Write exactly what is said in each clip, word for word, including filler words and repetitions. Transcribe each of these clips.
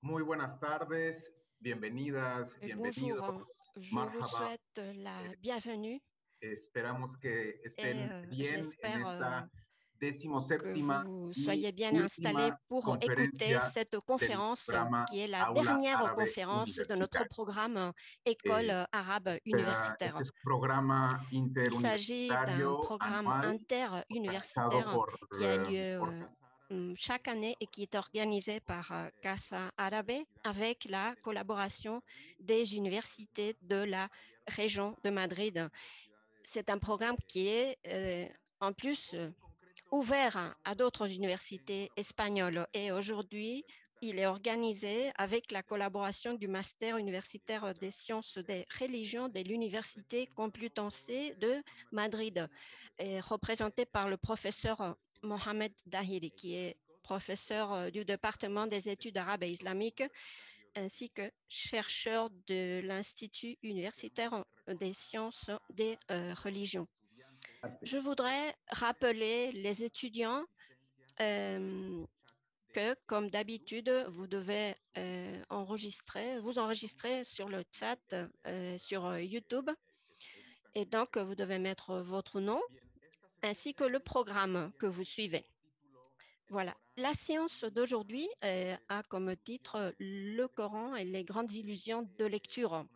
Muy buenas tardes, bienvenidas, Et bonjour, bienvenidos, je vous marhaba. souhaite la bienvenue Esperamos que et estén euh, bien en j'espère euh, esta que decimoséptima vous y soyez bien installés última pour écouter conferencia cette del conférence euh, programa qui est la Aula dernière Árabe conférence de notre Universitario. programme euh, École Eh, euh, arabe esta- universitaire. este es un programa Il s'agit d'un interuniversitario programme anual organizado interuniversitaire por, qui a eh, lieu por euh, hum, chaque année et qui est organisé par euh, Casa Árabe avec la collaboration des universités de la région de Madrid. C'est un programme qui est euh, en plus euh, ouvert à d'autres universités espagnoles et aujourd'hui, il est organisé avec la collaboration du master universitaire des sciences des religions de l'Université Complutense de Madrid, et représenté par le professeur Mohamed Dahiri, qui est professeur du département des études arabes et islamiques, ainsi que chercheur de l'Institut universitaire des sciences des euh, religions. Je voudrais rappeler les étudiants euh, que, comme d'habitude, vous devez euh, enregistrer, vous enregistrer sur le chat euh, sur euh, YouTube. Et donc, vous devez mettre votre nom ainsi que le programme que vous suivez. Voilà. La séance d'aujourd'hui euh, a comme titre Le Coran et les grandes illusions de lecture.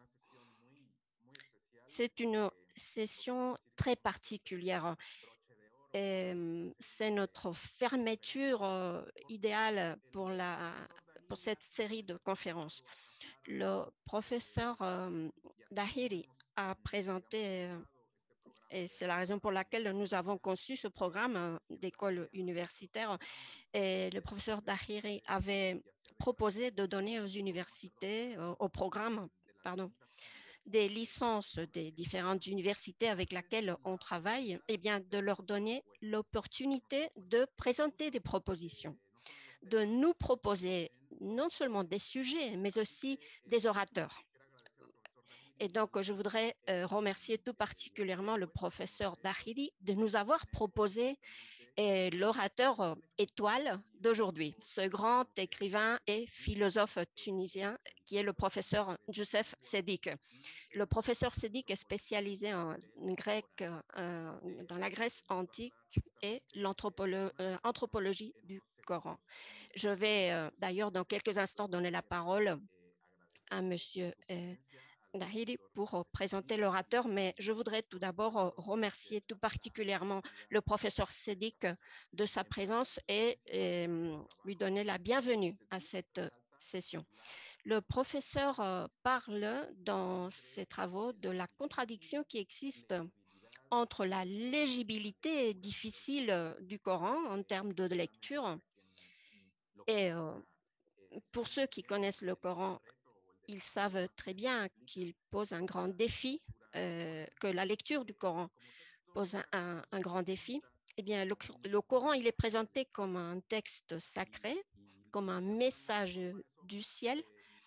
C'est une session très particulière. C'est notre fermeture euh, idéale pour, la, pour cette série de conférences. Le professeur euh, Dahiri a présenté, euh, et c'est la raison pour laquelle nous avons conçu ce programme euh, d'école universitaire, et le professeur Dahiri avait proposé de donner aux universités, euh, au programme, pardon, des licences des différentes universités avec lesquelles on travaille, eh bien, de leur donner l'opportunité de présenter des propositions, de nous proposer non seulement des sujets, mais aussi des orateurs. Et donc, je voudrais euh, remercier tout particulièrement le professeur Dahiri de nous avoir proposé euh, l'orateur euh, étoile d'aujourd'hui, ce grand écrivain et philosophe tunisien qui est le professeur Youssef Sedik. Le professeur Sedik est spécialisé en grec, euh, dans la Grèce antique et l'anthropologie euh, du Coran. Je vais euh, d'ailleurs dans quelques instants donner la parole à monsieur euh, Dahiri pour présenter l'orateur, mais je voudrais tout d'abord remercier tout particulièrement le professeur Sedik de sa présence et, et lui donner la bienvenue à cette session. Le professeur euh, parle dans ses travaux de la contradiction qui existe entre la légibilité difficile du Coran en termes de lecture et euh, pour ceux qui connaissent le Coran, ils savent très bien qu'il pose un grand défi, euh, que la lecture du Coran pose un, un, un grand défi. Eh bien, le, le Coran, il est présenté comme un texte sacré, comme un message du ciel.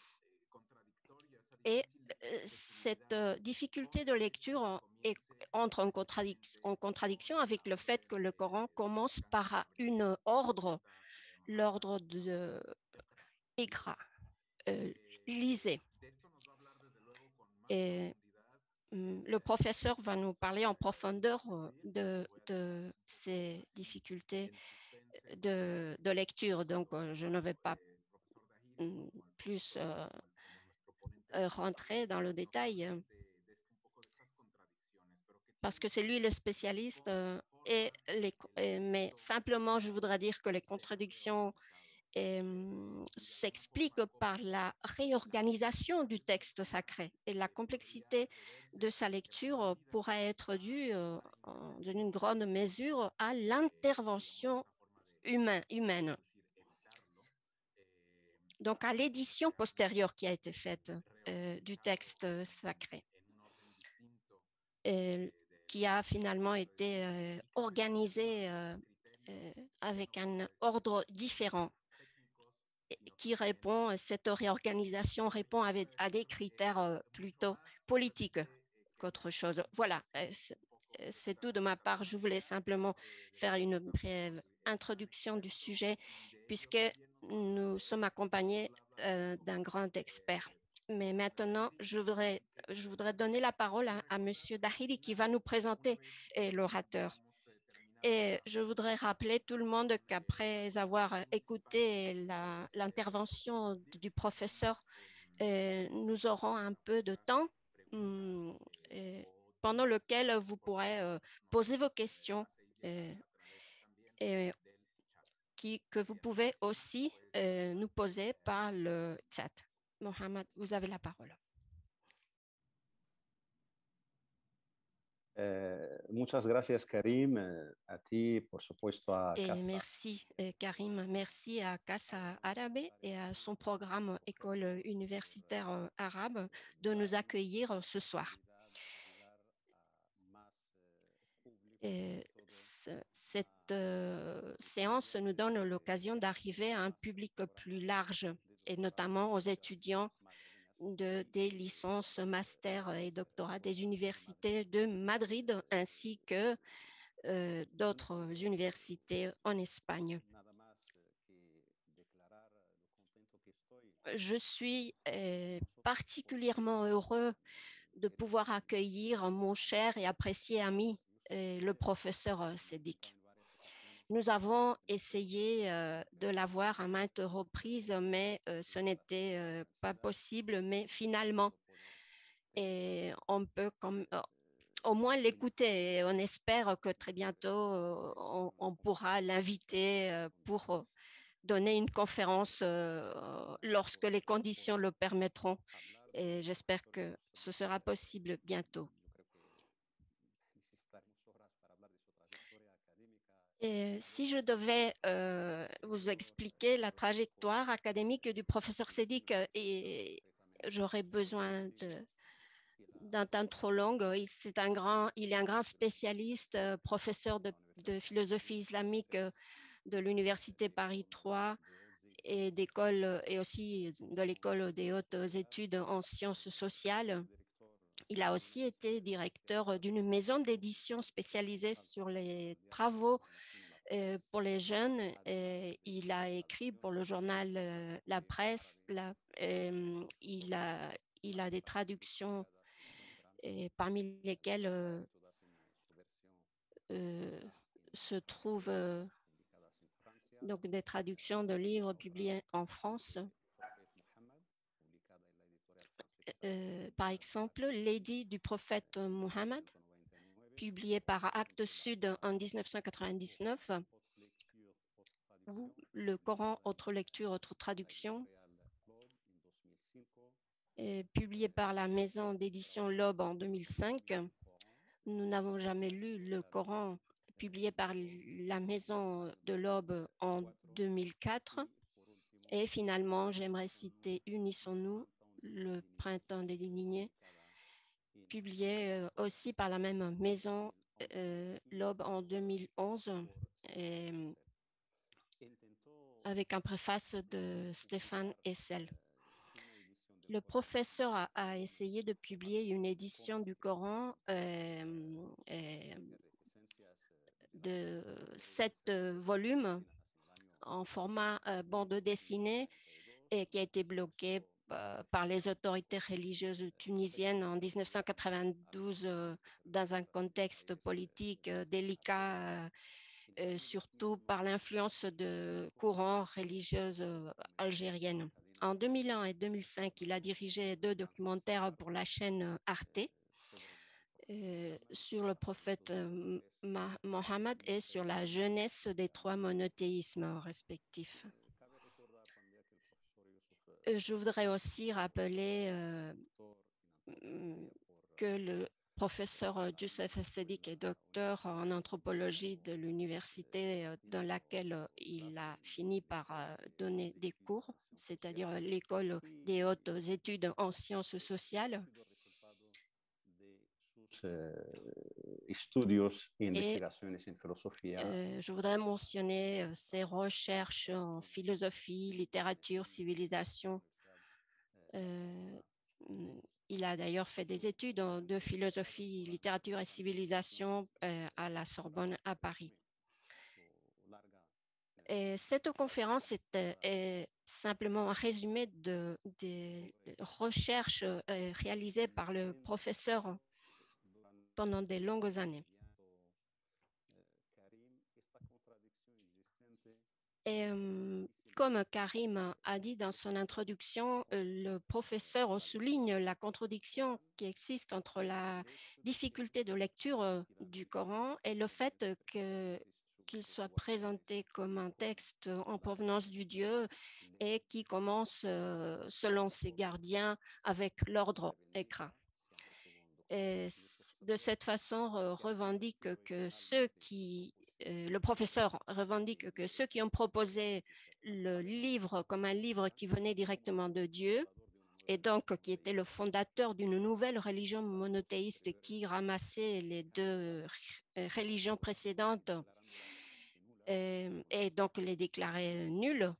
Et euh, cette euh, difficulté de lecture est, entre en, contradic en contradiction avec le fait que le Coran commence par une ordre, l'ordre de Iqra, euh, lisez. Et le professeur va nous parler en profondeur de, de ces difficultés de, de lecture. Donc, je ne vais pas plus euh, rentrer dans le détail parce que c'est lui le spécialiste. Euh, et les, mais simplement, je voudrais dire que les contradictions euh, s'expliquent par la réorganisation du texte sacré et la complexité de sa lecture pourrait être due euh, dans une grande mesure à l'intervention humain, humaine. Donc, à l'édition postérieure qui a été faite euh, du texte sacré. Et qui a finalement été euh, organisé euh, euh, avec un ordre différent qui répond, cette réorganisation répond à, à des critères euh, plutôt politiques qu'autre chose. Voilà, c'est tout de ma part. Je voulais simplement faire une brève introduction du sujet puisque nous sommes accompagnés euh, d'un grand expert. Mais maintenant, je voudrais, je voudrais donner la parole à, à M. Dahiri qui va nous présenter eh, l'orateur. Et je voudrais rappeler tout le monde qu'après avoir écouté l'intervention du professeur, euh, nous aurons un peu de temps hum, et pendant lequel vous pourrez euh, poser vos questions euh, et qui, que vous pouvez aussi euh, nous poser par le chat. Mohamed, vous avez la parole. Eh, muchas gracias, Karim. Eh, a ti, por supuesto, a Et Casa. merci, eh, Karim. Merci à Casa Arabe et à son programme École universitaire euh, arabe de nous accueillir euh, ce soir. Et cette euh, séance nous donne l'occasion d'arriver à un public plus large et notamment aux étudiants de, des licences, masters et doctorats des universités de Madrid ainsi que euh, d'autres universités en Espagne. Je suis euh, particulièrement heureux de pouvoir accueillir mon cher et apprécié ami, euh, le professeur Sédic. Nous avons essayé euh, de l'avoir à maintes reprises, mais euh, ce n'était euh, pas possible. Mais finalement, et on peut comme, euh, au moins l'écouter. Et on espère que très bientôt, euh, on, on pourra l'inviter euh, pour euh, donner une conférence euh, lorsque les conditions le permettront. Et j'espère que ce sera possible bientôt. Et si je devais euh, vous expliquer la trajectoire académique du professeur Sédic, et j'aurais besoin d'un temps trop long. Il, c'est un grand, il est un grand spécialiste, euh, professeur de, de philosophie islamique euh, de l'Université Paris trois et, d'école, et aussi de l'École des hautes études en sciences sociales. Il a aussi été directeur d'une maison d'édition spécialisée sur les travaux euh, pour les jeunes. Et il a écrit pour le journal euh, La Presse. La, euh, il, a, il a des traductions et parmi lesquelles euh, euh, se trouvent euh, donc des traductions de livres publiés en France. Euh, par exemple, Lady du prophète Mohammed, publié par Actes Sud en mille neuf cent quatre-vingt-dix-neuf, ou Le Coran, autre lecture, autre traduction, est publié par la maison d'édition L'Aube en deux mille cinq. Nous n'avons jamais lu le Coran, publié par la maison de l'Aube en deux mille quatre. Et finalement, j'aimerais citer Unissons-nous, le printemps des Lignées, publié euh, aussi par la même maison, euh, l'Aube en deux mille onze, et, avec un préface de Stéphane Hessel. Le professeur a, a essayé de publier une édition du Coran euh, euh, de sept volumes en format euh, bande dessinée et qui a été bloqué euh, par les autorités religieuses tunisiennes en mille neuf cent quatre-vingt-douze euh, dans un contexte politique euh, délicat, euh, euh, surtout par l'influence de courants religieux euh, algériennes. En deux mille un et deux mille cinq, il a dirigé deux documentaires pour la chaîne Arte euh, sur le prophète euh, Mohammed et sur la jeunesse des trois monothéismes respectifs. Je voudrais aussi rappeler euh, que le professeur Youssef Sédic est docteur en anthropologie de l'université dans laquelle il a fini par donner des cours, c'est-à-dire l'école des hautes études en sciences sociales. Et euh, je voudrais mentionner euh, ses recherches en philosophie, littérature, civilisation. Euh, il a d'ailleurs fait des études de philosophie, littérature et civilisation euh, à la Sorbonne à Paris. Et cette conférence est, est simplement un résumé de, des recherches réalisées par le professeur pendant de longues années. Et comme Karim a dit dans son introduction, le professeur souligne la contradiction qui existe entre la difficulté de lecture du Coran et le fait que, qu'il soit présenté comme un texte en provenance du Dieu et qui commence selon ses gardiens avec l'ordre Iqra. Et de cette façon, revendique que ceux qui le professeur revendique que ceux qui ont proposé le livre comme un livre qui venait directement de Dieu et donc qui était le fondateur d'une nouvelle religion monothéiste qui ramassait les deux religions précédentes et, et donc les déclarait nulles,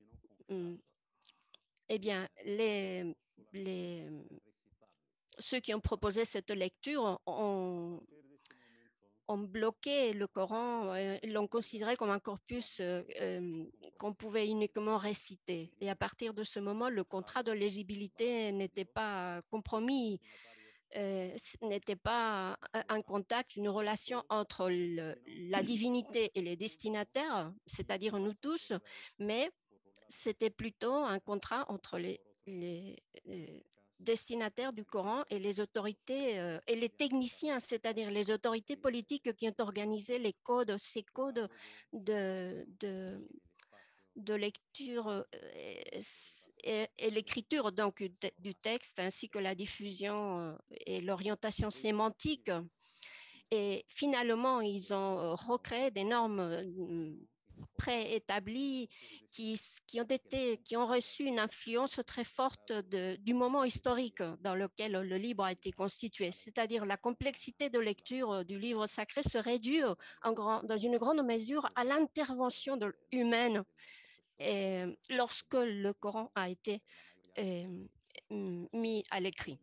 eh bien, les, les, ceux qui ont proposé cette lecture ont ont bloqué le Coran, euh, l'ont considéré comme un corpus euh, euh, qu'on pouvait uniquement réciter. Et à partir de ce moment, le contrat de légibilité n'était pas compromis, euh, n'était pas un contact, une relation entre le, la divinité et les destinataires, c'est-à-dire nous tous, mais c'était plutôt un contrat entre les, les, les destinataires du Coran et les autorités euh, et les techniciens, c'est-à-dire les autorités politiques qui ont organisé les codes, ces codes de, de, de lecture euh, et, et l'écriture donc du texte ainsi que la diffusion euh, et l'orientation sémantique. Et finalement, ils ont recréé des normes préétablis qui, qui, ont été, qui ont reçu une influence très forte de, du moment historique dans lequel le livre a été constitué. C'est-à-dire la complexité de lecture du livre sacré se réduit en grand, dans une grande mesure à l'intervention humaine et, lorsque le Coran a été et, mis à l'écrit.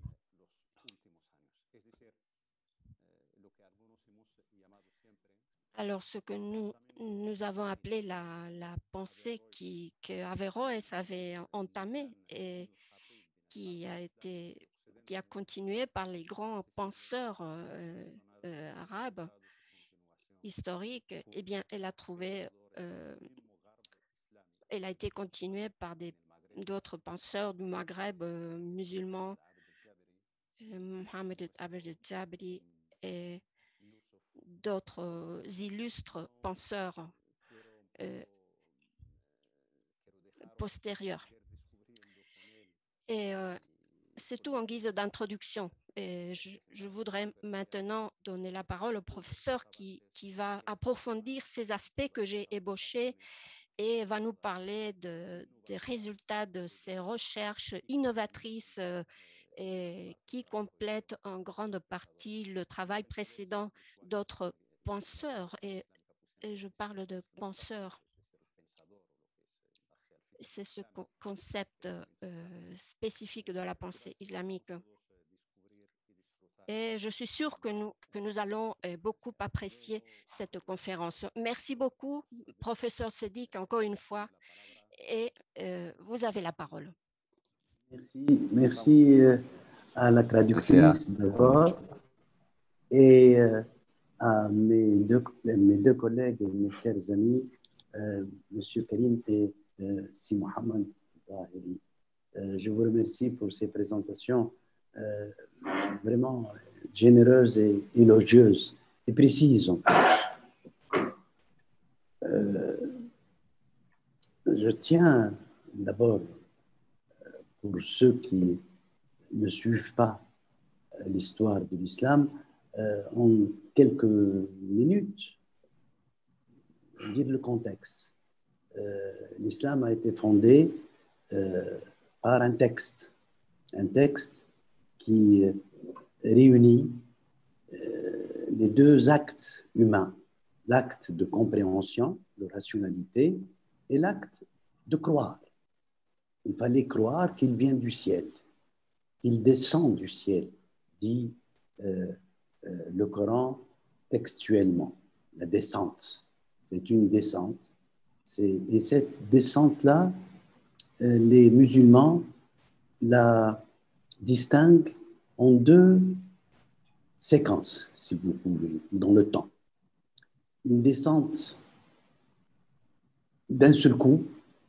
Alors, ce que nous, nous avons appelé la, la pensée qui, que Averroès avait entamée et qui a été, qui a continué par les grands penseurs euh, euh, arabes historiques, eh bien, elle a trouvé, euh, elle a été continuée par des, d'autres penseurs du Maghreb euh, musulman, euh, Mohamed Abd al-Jabri et d'autres euh, illustres penseurs euh, postérieurs. Et euh, c'est tout en guise d'introduction. Et je, je voudrais maintenant donner la parole au professeur qui, qui va approfondir ces aspects que j'ai ébauchés et va nous parler de, des résultats de ces recherches innovatrices euh, et qui complètent en grande partie le travail précédent d'autres penseurs. Et, et je parle de penseurs. C'est ce concept euh, spécifique de la pensée islamique. Et je suis sûre que nous, que nous allons euh, beaucoup apprécier cette conférence. Merci beaucoup, professeur Sédic, encore une fois, et euh, vous avez la parole. Merci, merci euh, à la traductrice d'abord et euh, à mes deux, mes deux collègues, mes chers amis, euh, M. Karim et euh, Si Mohamed Dahiri. Euh, je vous remercie pour ces présentations euh, vraiment généreuses et élogieuses et précises en plus. Euh, je tiens d'abord, pour ceux qui ne suivent pas l'histoire de l'islam, euh, en quelques minutes, dire le contexte. Euh, l'islam a été fondé euh, par un texte, un texte qui réunit euh, les deux actes humains, l'acte de compréhension, de rationalité, et l'acte de croire. Il fallait croire qu'il vient du ciel, qu'il descend du ciel, dit euh, euh, le Coran textuellement. La descente, c'est une descente, Et cette descente-là, euh, les musulmans la distinguent en deux séquences, si vous pouvez, dans le temps. Une descente d'un seul coup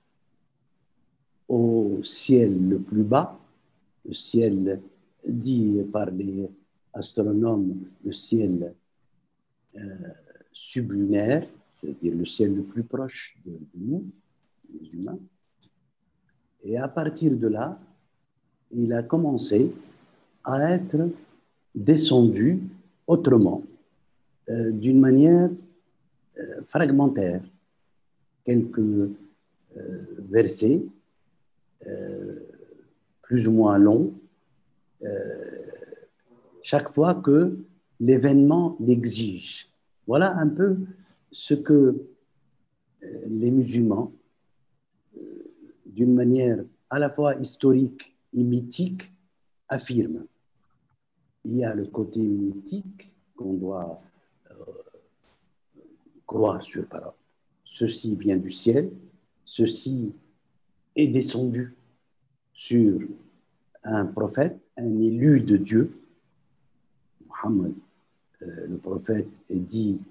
au ciel le plus bas, le ciel dit par les astronomes le ciel euh, sublunaire, c'est-à-dire le ciel le plus proche de, de nous, les humains. Et à partir de là, il a commencé à être descendu autrement, euh, d'une manière euh, fragmentaire. Quelques euh, versets, euh, plus ou moins longs, euh, chaque fois que l'événement l'exige. Voilà un peu ce que euh, les musulmans, euh, d'une manière à la fois historique et mythique, affirment. Il y a le côté mythique qu'on doit euh, croire sur parole. Ceci vient du ciel, ceci est descendu sur un prophète, un élu de Dieu. Mohammed, euh, le prophète, est dit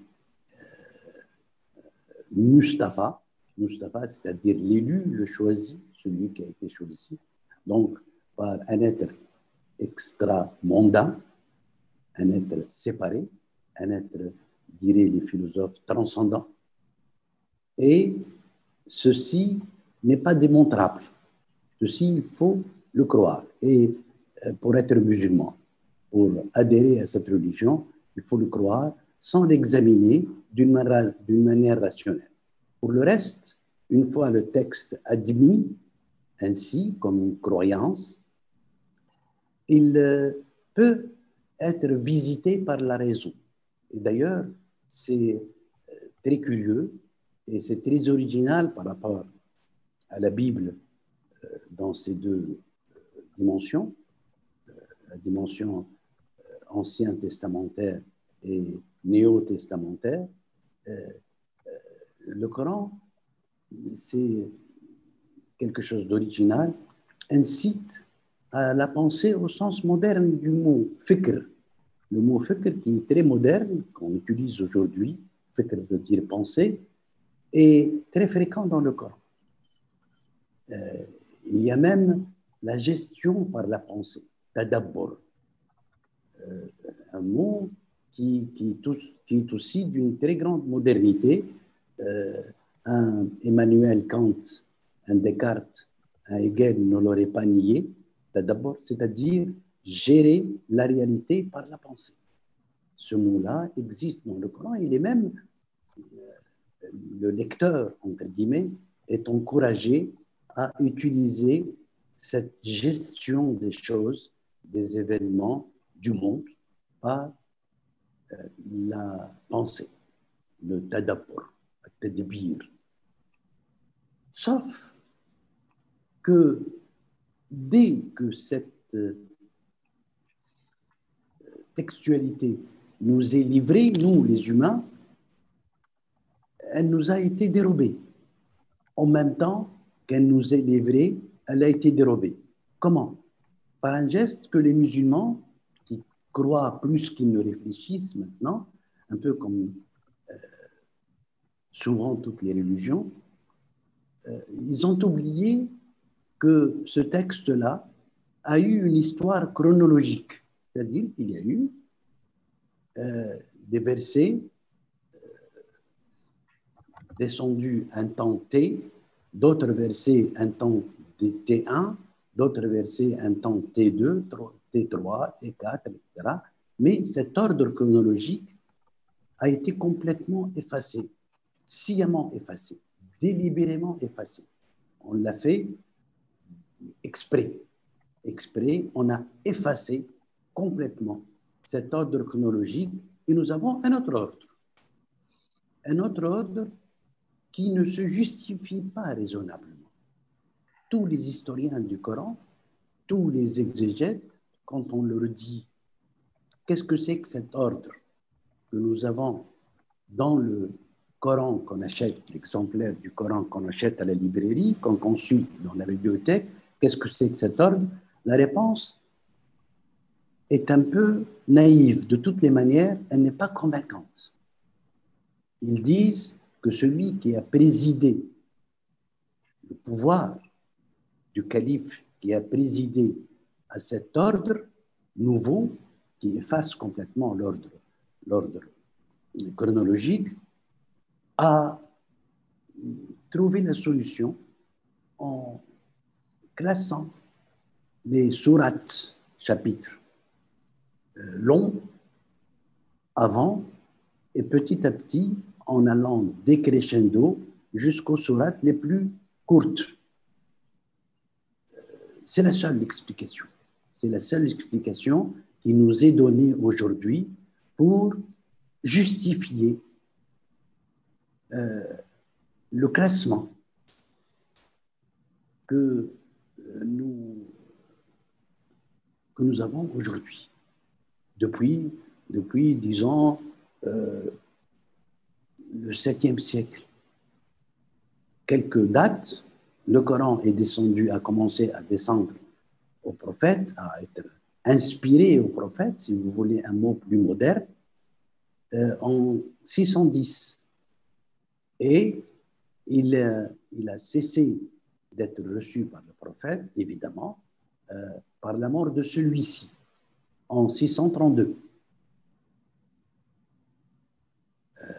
euh, Mustafa, Mustafa, c'est-à-dire l'élu, le choisi, celui qui a été choisi, donc par un être extra-mondain, un être séparé, un être, diraient les philosophes, transcendant. Et ceci n'est pas démontrable. Ceci, il faut le croire. Et pour être musulman, pour adhérer à cette religion, il faut le croire sans l'examiner d'une manière, d'une manière rationnelle. Pour le reste, une fois le texte admis ainsi comme une croyance, il peut être visité par la raison. Et d'ailleurs, c'est très curieux et c'est très original par rapport à la Bible dans ces deux dimensions, la dimension ancien testamentaire et néo-testamentaire. Le Coran, c'est quelque chose d'original, incite à la pensée au sens moderne du mot fikr. Le mot fikr qui est très moderne, qu'on utilise aujourd'hui, fikr veut dire penser, est très fréquent dans le Coran. Euh, il y a même la gestion par la pensée, tadabbur, euh, un mot qui, qui, qui est aussi d'une très grande modernité. Euh, un Emmanuel Kant, un Descartes, un Hegel ne l'aurait pas nié, tadabbur, c'est-à-dire gérer la réalité par la pensée. Ce mot-là existe dans le Coran, il est même, euh, le lecteur, entre guillemets, est encouragé à utiliser cette gestion des choses, des événements, du monde, par euh, la pensée, le tadabbur, le tadbir. Sauf que dès que cette textualité nous est livrée, nous les humains, elle nous a été dérobée. En même temps qu'elle nous est livrée, elle a été dérobée. Comment? Par un geste que les musulmans, qui croient plus qu'ils ne réfléchissent maintenant, un peu comme euh, souvent toutes les religions, euh, ils ont oublié que ce texte-là a eu une histoire chronologique. C'est-à-dire qu'il y a eu euh, des versets euh, descendus un temps T, d'autres versets un temps T un, d'autres versets un temps T deux, T trois, T quatre, et cetera. Mais cet ordre chronologique a été complètement effacé, sciemment effacé, délibérément effacé. On l'a fait exprès. Exprès, on a effacé complètement cet ordre chronologique et nous avons un autre ordre. Un autre ordre qui ne se justifie pas raisonnablement. Tous les historiens du Coran, tous les exégètes, quand on leur dit qu'est-ce que c'est que cet ordre que nous avons dans le Coran qu'on achète, l'exemplaire du Coran qu'on achète à la librairie, qu'on consulte dans la bibliothèque, qu'est-ce que c'est que cet ordre? La réponse est un peu naïve. De toutes les manières, elle n'est pas convaincante. Ils disent que celui qui a présidé le pouvoir du calife, qui a présidé à cet ordre nouveau, qui efface complètement l'ordre, l'ordre chronologique, a trouvé la solution en classant les sourates, chapitres euh, longs, avant, et petit à petit, en allant décrescendo jusqu'aux sourates les plus courtes. C'est la seule explication. C'est la seule explication qui nous est donnée aujourd'hui pour justifier euh, le classement que nous, que nous avons aujourd'hui. Depuis, depuis, disons, euh, le septième siècle. Quelques dates, le Coran est descendu, a commencé à descendre au prophète, à être inspiré au prophète, si vous voulez un mot plus moderne, euh, en six cent dix. Et il, euh, il a cessé d'être reçu par le prophète, évidemment, euh, par la mort de celui-ci, en six cent trente-deux. Euh,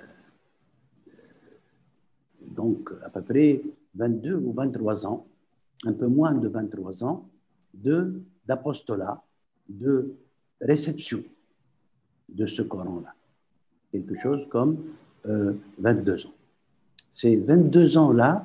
donc, à peu près vingt-deux ou vingt-trois ans, un peu moins de vingt-trois ans, de, d'apostolat, de réception de ce Coran-là. Quelque chose comme euh, vingt-deux ans. Ces vingt-deux ans-là,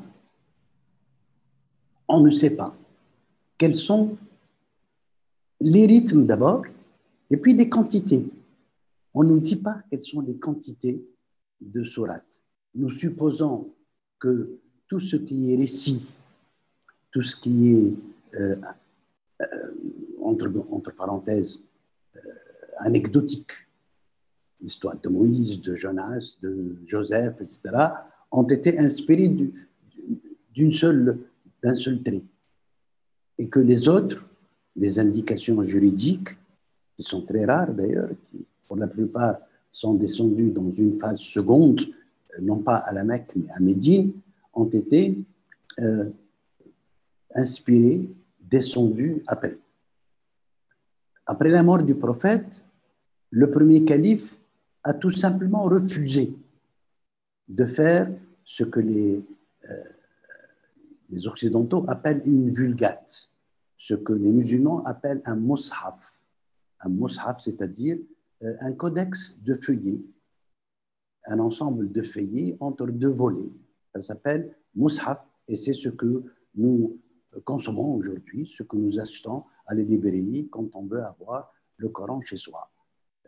on ne sait pas quels sont les rythmes d'abord, et puis les quantités. On ne nous dit pas quelles sont les quantités de sourates. Nous supposons que tout ce qui est récit, tout ce qui est, euh, euh, entre, entre parenthèses, euh, anecdotique, l'histoire de Moïse, de Jonas, de Joseph, et cetera, ont été inspirés du, d'une seule, d'un seul trait. Et que les autres, les indications juridiques, qui sont très rares d'ailleurs, qui pour la plupart sont descendues dans une phase seconde, non pas à la Mecque, mais à Médine, ont été euh, inspirés, descendus après. Après la mort du prophète, le premier calife a tout simplement refusé de faire ce que les, euh, les Occidentaux appellent une vulgate, ce que les musulmans appellent un mushaf. Un mushaf, c'est-à-dire euh, un codex de feuillets, un ensemble de feuillets entre deux volets. Ça s'appelle mushaf et c'est ce que nous consommons aujourd'hui, ce que nous achetons à la librairie quand on veut avoir le Coran chez soi. Euh,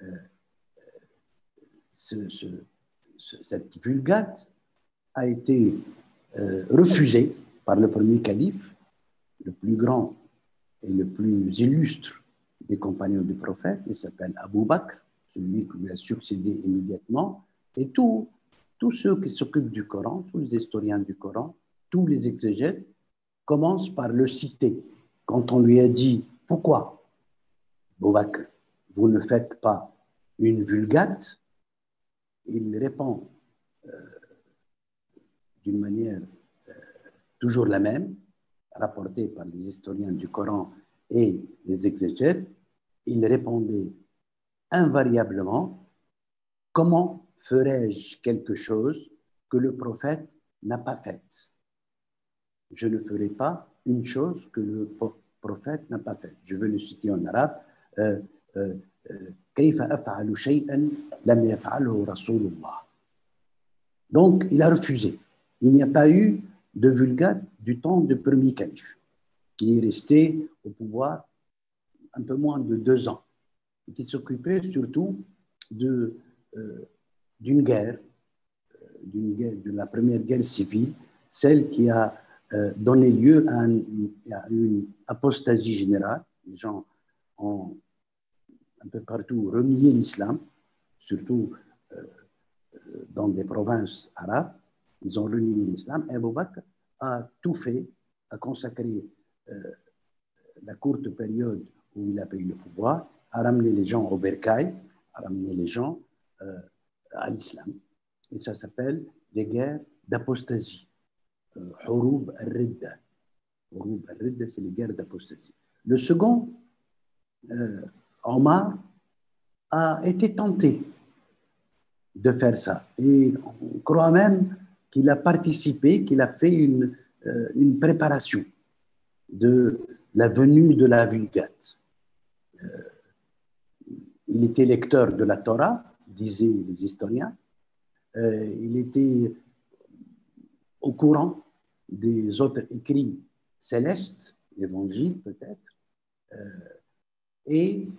ce, ce, ce, cette vulgate a été euh, refusée par le premier calife, le plus grand et le plus illustre des compagnons du prophète. Il s'appelle Abu Bakr, celui qui lui a succédé immédiatement. Et tous tous ceux qui s'occupent du Coran, tous les historiens du Coran, tous les exégètes, commencent par le citer. Quand on lui a dit « Pourquoi, Abu Bakr, vous ne faites pas une vulgate ?» il répond euh, d'une manière euh, toujours la même, rapportée par les historiens du Coran et les exégètes. Il répondait invariablement « Comment ferais-je quelque chose que le prophète n'a pas faite? Je ne ferai pas une chose que le prophète n'a pas faite. » Je vais le citer en arabe. Euh, euh, كيف أفعل شيئا لم يفعله رسول الله. Donc, il a refusé. Il n'y a pas eu de vulgate du temps du premier calife, qui est resté au pouvoir un peu moins de deux ans, et qui s'occupait surtout de, euh, d'une guerre, d'une guerre, de la première guerre civile, celle qui a euh, donné lieu à, un, à une apostasie générale. Les gens ont un peu partout renié l'islam, surtout euh, dans des provinces arabes. Ils ont renié l'islam. Et Abou Bakr a tout fait, a consacré euh, la courte période où il a pris le pouvoir, a ramené les gens au bercail, a ramené les gens euh, à l'islam. Et ça s'appelle les guerres d'apostasie. Houroub al-Ridda. Houroub al-Ridda, c'est les guerres d'apostasie. Le second, euh, Omar, a été tenté de faire ça. Et on croit même qu'il a participé, qu'il a fait une, euh, une préparation de la venue de la Vulgate. Euh, il était lecteur de la Torah, disaient les historiens. Euh, il était au courant des autres écrits célestes, l'évangile peut-être, euh, et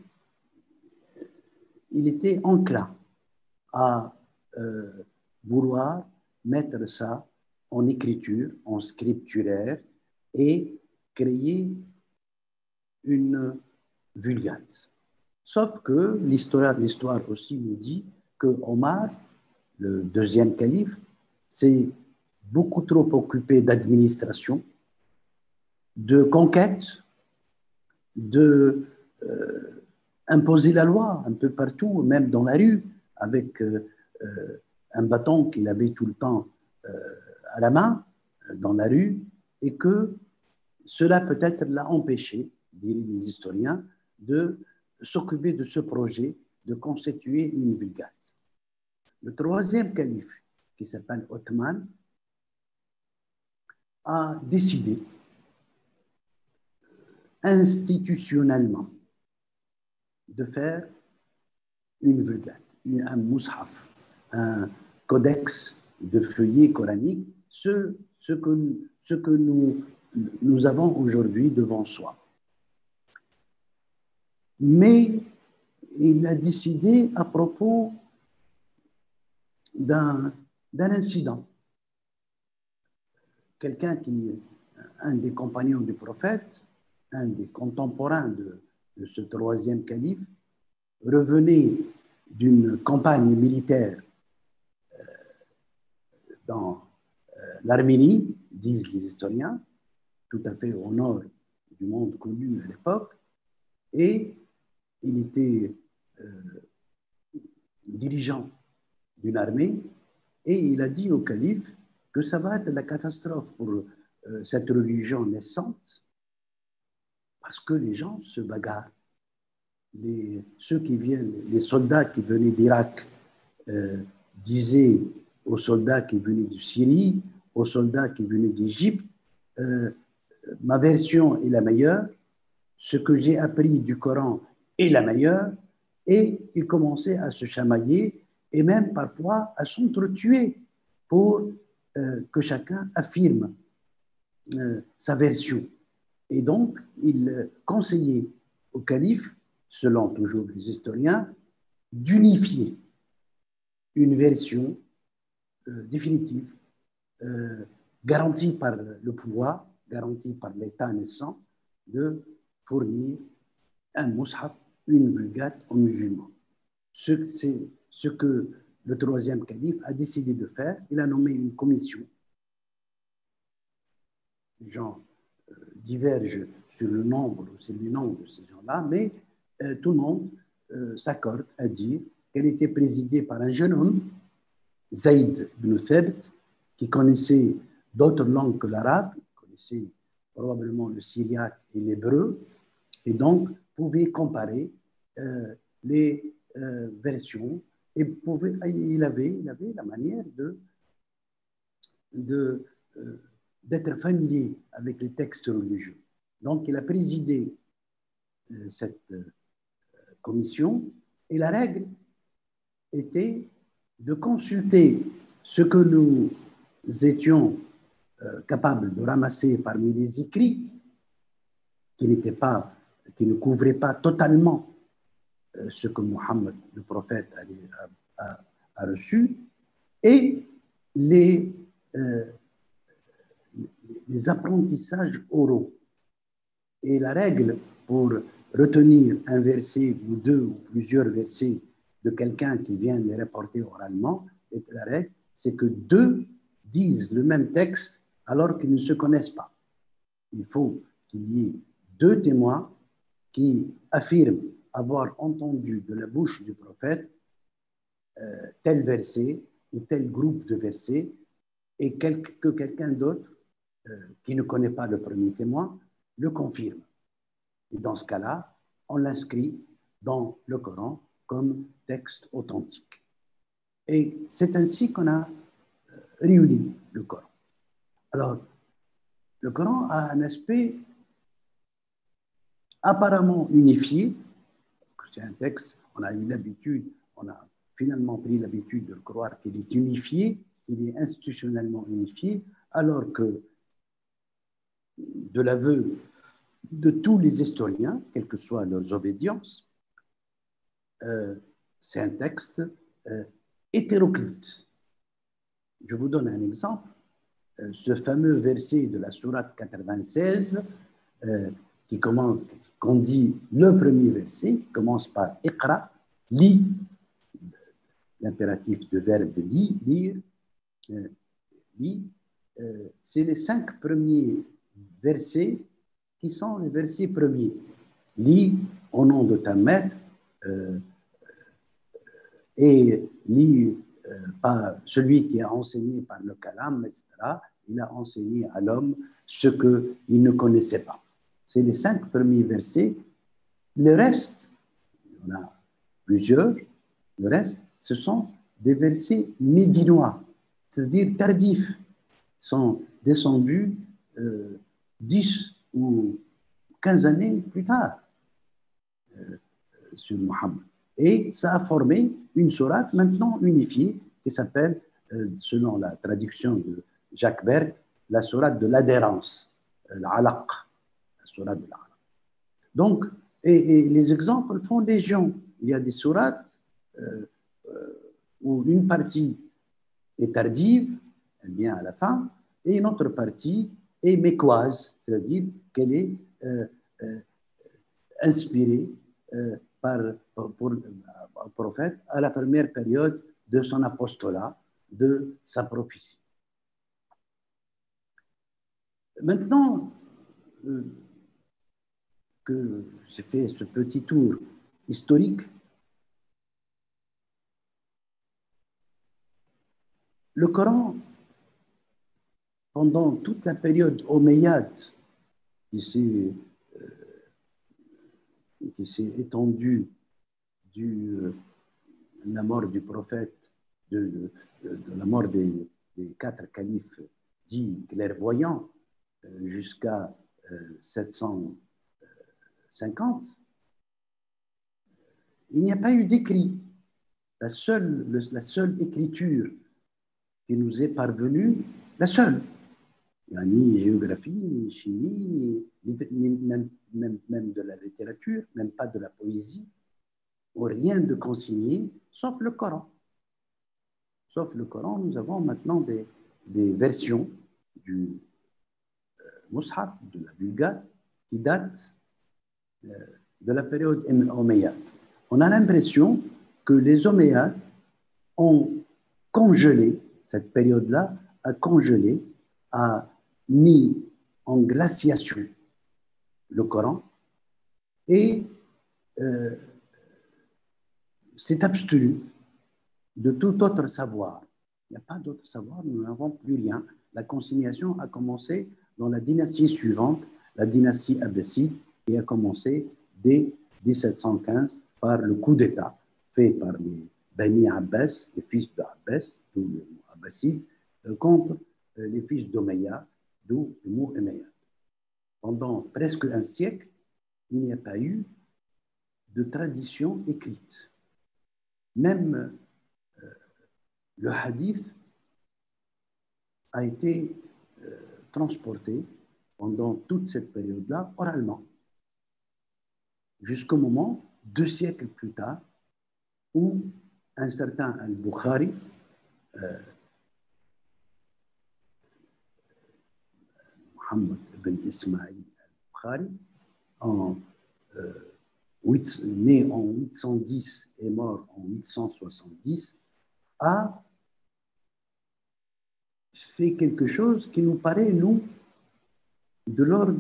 il était enclin à euh, vouloir mettre ça en écriture, en scripturaire, et créer une vulgate. Sauf que l'histoire, l'histoire aussi nous dit que Omar, le deuxième calife, s'est beaucoup trop occupé d'administration, de conquête, de euh, imposer la loi un peu partout, même dans la rue, avec euh, euh, un bâton qu'il avait tout le temps euh, à la main, dans la rue, et que cela peut-être l'a empêché, diraient les historiens, de s'occuper de ce projet de constituer une vulgate. Le troisième calife, qui s'appelle Othman, a décidé institutionnellement de faire une vulgate, un mushaf, un codex de feuillets coraniques, ce, ce que, ce que nous, nous avons aujourd'hui devant soi. Mais il a décidé à propos d'un d'un incident. Quelqu'un qui, un des compagnons du prophète, un des contemporains de, de ce troisième calife, revenait d'une campagne militaire euh, dans euh, l'Arménie, disent les historiens, tout à fait au nord du monde connu à l'époque, et il était euh, dirigeant d'une armée, et il a dit au calife que ça va être la catastrophe pour euh, cette religion naissante, parce que les gens se bagarrent. Les, ceux qui viennent, les soldats qui venaient d'Irak euh, disaient aux soldats qui venaient de Syrie, aux soldats qui venaient d'Égypte, euh, ma version est la meilleure, ce que j'ai appris du Coran est la meilleure, et ils commençaient à se chamailler et même parfois à s'entretuer pour euh, que chacun affirme euh, sa version. Et donc, il conseillait au calife, selon toujours les historiens, d'unifier une version euh, définitive, euh, garantie par le pouvoir, garantie par l'État naissant, de fournir un mushaf, une vulgate aux musulmans. Ce, c'est ce que le troisième calife a décidé de faire. Il a nommé une commission. Les gens euh, divergent sur le nombre ou sur les noms de ces gens-là, mais euh, tout le monde euh, s'accorde à dire qu'elle était présidée par un jeune homme, Zayd ibn Thabt, qui connaissait d'autres langues que l'arabe, connaissait probablement le syriaque et l'hébreu, et donc pouvait comparer euh, les euh, versions, et pouvait, il, avait, il avait la manière de, de, euh, d'être familier avec les textes religieux. Donc il a présidé euh, cette euh, commission, et la règle était de consulter ce que nous étions euh, capables de ramasser parmi les écrits, qui n'étaient pas, qui ne couvraient pas totalement euh, ce que Mohammed, le prophète, a, a, a reçu, et les, euh, les apprentissages oraux. Et la règle pour retenir un verset ou deux ou plusieurs versets de quelqu'un qui vient les rapporter oralement et la règle, c'est que deux disent le même texte alors qu'ils ne se connaissent pas. Il faut qu'il y ait deux témoins qui affirment avoir entendu de la bouche du prophète euh, tel verset ou tel groupe de versets et quel, que quelqu'un d'autre euh, qui ne connaît pas le premier témoin le confirme. Et dans ce cas-là, on l'inscrit dans le Coran comme texte authentique. Et c'est ainsi qu'on a réuni le Coran. Alors, le Coran a un aspect apparemment unifié. C'est un texte, on a eu l'habitude, on a finalement pris l'habitude de croire qu'il est unifié, il est institutionnellement unifié, alors que de l'aveu de tous les historiens, quelles que soient leurs obédiences, euh, c'est un texte euh, hétéroclite. Je vous donne un exemple. Euh, ce fameux verset de la sourate quatre-vingt-seize, euh, qui commence, qu'on dit le premier verset, qui commence par « Iqra », lis, l'impératif de verbe « lis », lire, euh, lis, euh, c'est les cinq premiers versets qui sont les versets premiers. « Lis au nom de ta mère euh, et lis euh, par celui qui a enseigné par le kalam, et cetera » Il a enseigné à l'homme ce qu'il ne connaissait pas. C'est les cinq premiers versets. Le reste, on a plusieurs, le reste, ce sont des versets médinois, c'est-à-dire tardifs, sont descendus euh, dix ou quinze années plus tard euh, sur Mohammed. Et ça a formé une sourate maintenant unifiée qui s'appelle, euh, selon la traduction de Jacques Berg, la sourate de l'adhérence, l'alaq, la sourate de l'alaq. Donc, et, et les exemples font légion. Il y a des sourates euh, euh, où une partie est tardive, elle vient à la fin, et une autre partie est mécoise, c'est-à-dire qu'elle est euh, euh, inspirée euh, par, pour, pour le prophète à la première période de son apostolat, de sa prophétie. Maintenant euh, que j'ai fait ce petit tour historique, le Coran, pendant toute la période omeyyade qui s'est euh, qui s'est étendue du euh, la mort du prophète, de, de, de la mort des, des quatre califes dits clairvoyants euh, jusqu'à euh, sept cent cinquante, il n'y a pas eu d'écrit. La seule, le, la seule écriture qui nous est parvenue, la seule. Il n'y a ni géographie, ni chimie, ni, ni même, même, même de la littérature, même pas de la poésie, ou rien de consigné, sauf le Coran. Sauf le Coran, nous avons maintenant des, des versions du euh, Mus'haf, de la Vulgate, qui datent euh, de la période omeyyade. On a l'impression que les Omeyyades ont congelé, cette période-là a congelé, a mis en glaciation le Coran et euh, s'est abstenu de tout autre savoir. Il n'y a pas d'autre savoir, nous n'avons plus rien. La consignation a commencé dans la dynastie suivante, la dynastie abbasside, et a commencé dès mille sept cent quinze par le coup d'État fait par les Bani Abbas, les fils d'Abbas, d'où le mot abbasside, contre les fils d'Omeya, d'où le mot Umayyad. Pendant presque un siècle, il n'y a pas eu de tradition écrite. Même euh, le hadith a été euh, transporté pendant toute cette période-là oralement, jusqu'au moment, deux siècles plus tard, où un certain Al-Bukhari, euh, Mohammed ibn Ismaïl al-Bukhari, en, euh, huit, né en huit cent dix et mort en huit cent soixante-dix, a fait quelque chose qui nous paraît, nous, de l'ordre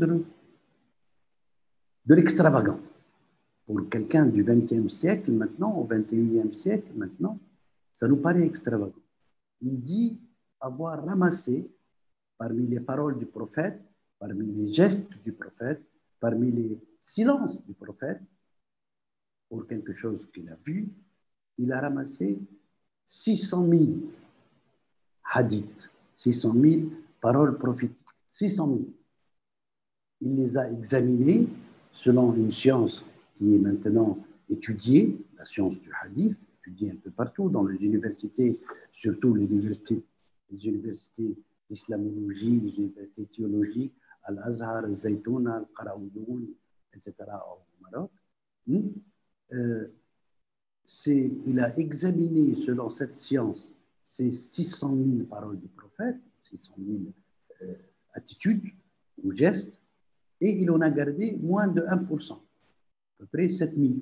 de l'extravagant. Pour quelqu'un du vingtième siècle maintenant, au vingt et unième siècle maintenant, ça nous paraît extravagant. Il dit avoir ramassé parmi les paroles du prophète, parmi les gestes du prophète, parmi les silences du prophète, pour quelque chose qu'il a vu, il a ramassé six cent mille hadiths, six cent mille paroles prophétiques, six cent mille. Il les a examinés selon une science qui est maintenant étudiée, la science du hadith, étudiée un peu partout dans les universités, surtout les universités, les universités d'islamologie, les universités théologiques, Al-Azhar, Al-Zaytouna, Al-Qarawiyun, et cetera au Maroc. Euh, il a examiné selon cette science ces six cent mille paroles du prophète, six cent mille euh, attitudes ou gestes, et il en a gardé moins de un pour cent, à peu près sept mille.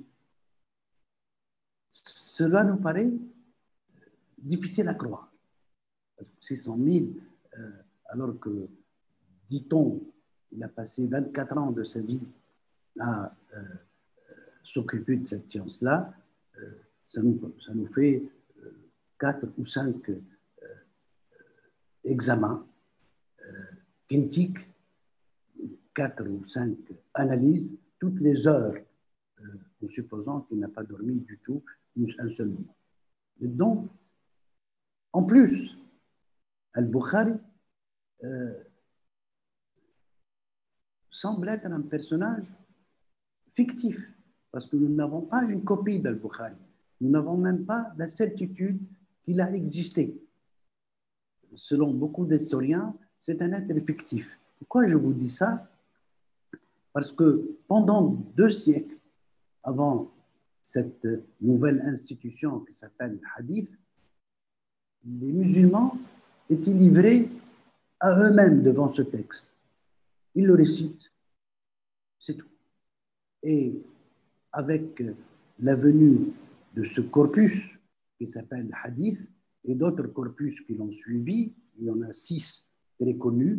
Cela nous paraît difficile à croire. six cent mille, euh, alors que, dit-on, il a passé vingt-quatre ans de sa vie à euh, euh, s'occuper de cette science-là, euh, ça, nous, ça nous fait euh, quatre ou cinq euh, examens euh, critiques, quatre ou cinq analyses, toutes les heures, euh, en supposant qu'il n'a pas dormi du tout un seul moment. Et donc, en plus, Al-Bukhari euh, semble être un personnage fictif, parce que nous n'avons pas une copie d'Al-Bukhari. Nous n'avons même pas la certitude qu'il a existé. Selon beaucoup d'historiens, c'est un être fictif. Pourquoi je vous dis ça? Parce que pendant deux siècles, avant cette nouvelle institution qui s'appelle le hadith, les musulmans étaient livrés à eux-mêmes devant ce texte. Ils le récitent, c'est tout. Et avec la venue de ce corpus qui s'appelle le hadith et d'autres corpus qui l'ont suivi, il y en a six très connus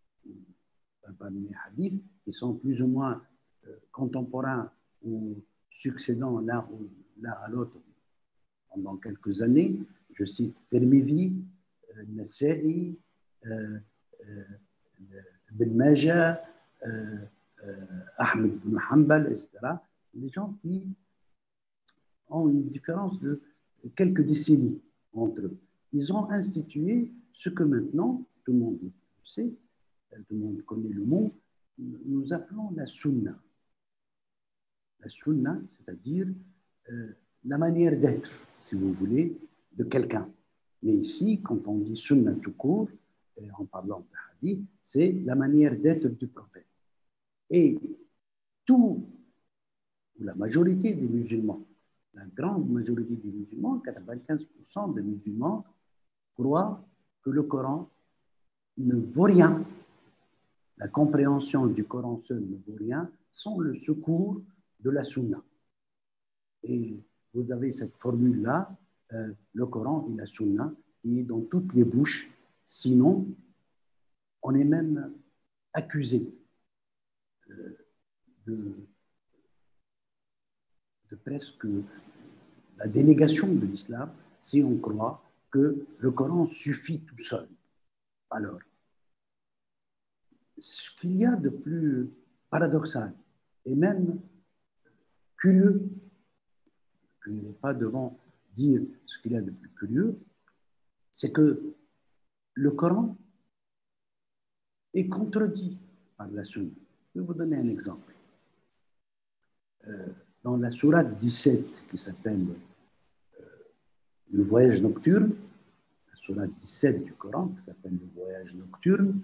parmi les hadiths, qui sont plus ou moins euh, contemporains ou succédant l'un à l'autre pendant quelques années. Je cite Tirmidhi, euh, Nasa'i, euh, euh, Ibn Majah, euh, euh, Ahmed ibn Hanbal, et cetera. Des gens qui ont une différence de quelques décennies entre eux. Ils ont institué ce que maintenant, tout le monde le sait, tout le monde connaît le mot, nous appelons la sunna. La sunna, c'est-à-dire euh, la manière d'être, si vous voulez, de quelqu'un. Mais ici, quand on dit sunna tout court, en parlant de hadith, c'est la manière d'être du prophète. Et tout, ou la majorité des musulmans, la grande majorité des musulmans, quatre-vingt-quinze pour cent des musulmans, croient que le Coran ne vaut rien. La compréhension du Coran seul ne vaut rien sans le secours de la sunna. Et vous avez cette formule-là, euh, le Coran et la sunna, qui est dans toutes les bouches. Sinon, on est même accusé euh, de, de presque la dénégation de l'islam si on croit que le Coran suffit tout seul. Alors, ce qu'il y a de plus paradoxal et même curieux, je n'ai pas devant dire ce qu'il y a de plus curieux, c'est que le Coran est contredit par la sunna. Je vais vous donner un exemple. Euh, dans la sourate dix-sept qui s'appelle euh, le voyage nocturne, la sourate dix-sept du Coran qui s'appelle le voyage nocturne,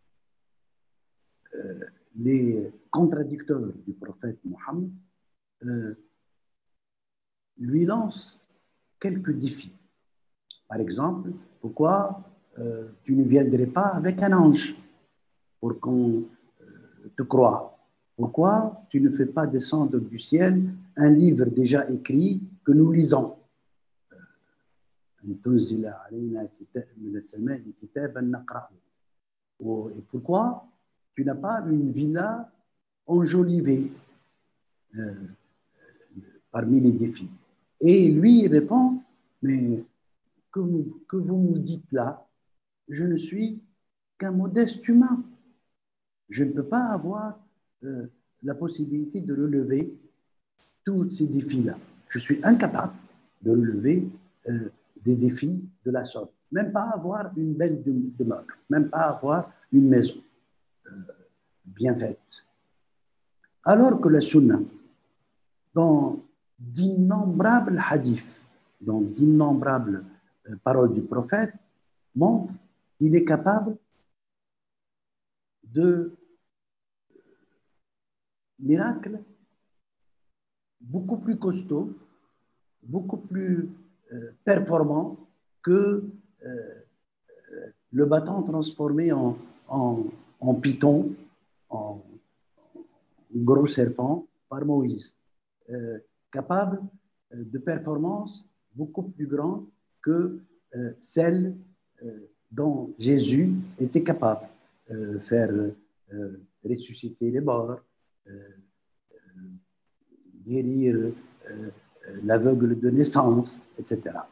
euh, les contradicteurs du prophète Mohammed euh, lui lancent quelques défis. Par exemple, pourquoi euh, tu ne viendrais pas avec un ange pour qu'on euh, te croie? Pourquoi tu ne fais pas descendre du ciel un livre déjà écrit que nous lisons? أن تنزل علينا كتاب من السماء كتابا نقرأه. Et pourquoi tu n'as pas une villa enjolivée euh, parmi les défis? Et lui il répond, mais que, que vous me dites là, je ne suis qu'un modeste humain. Je ne peux pas avoir euh, la possibilité de relever tous ces défis-là. Je suis incapable de relever euh, des défis de la sorte. Même pas avoir une belle demeure, même pas avoir une maison euh, bien faite. Alors que la sunna, dans d'innombrables hadiths, dans d'innombrables euh, paroles du prophète, montre qu'il est capable de miracles beaucoup plus costauds, beaucoup plus euh, performants que euh, le bâton transformé en, en, en python, en gros serpent par Moïse, euh, capable euh, de performances beaucoup plus grandes que euh, celles euh, dont Jésus était capable de euh, faire euh, ressusciter les morts, euh, euh, guérir euh, l'aveugle de naissance, et cetera.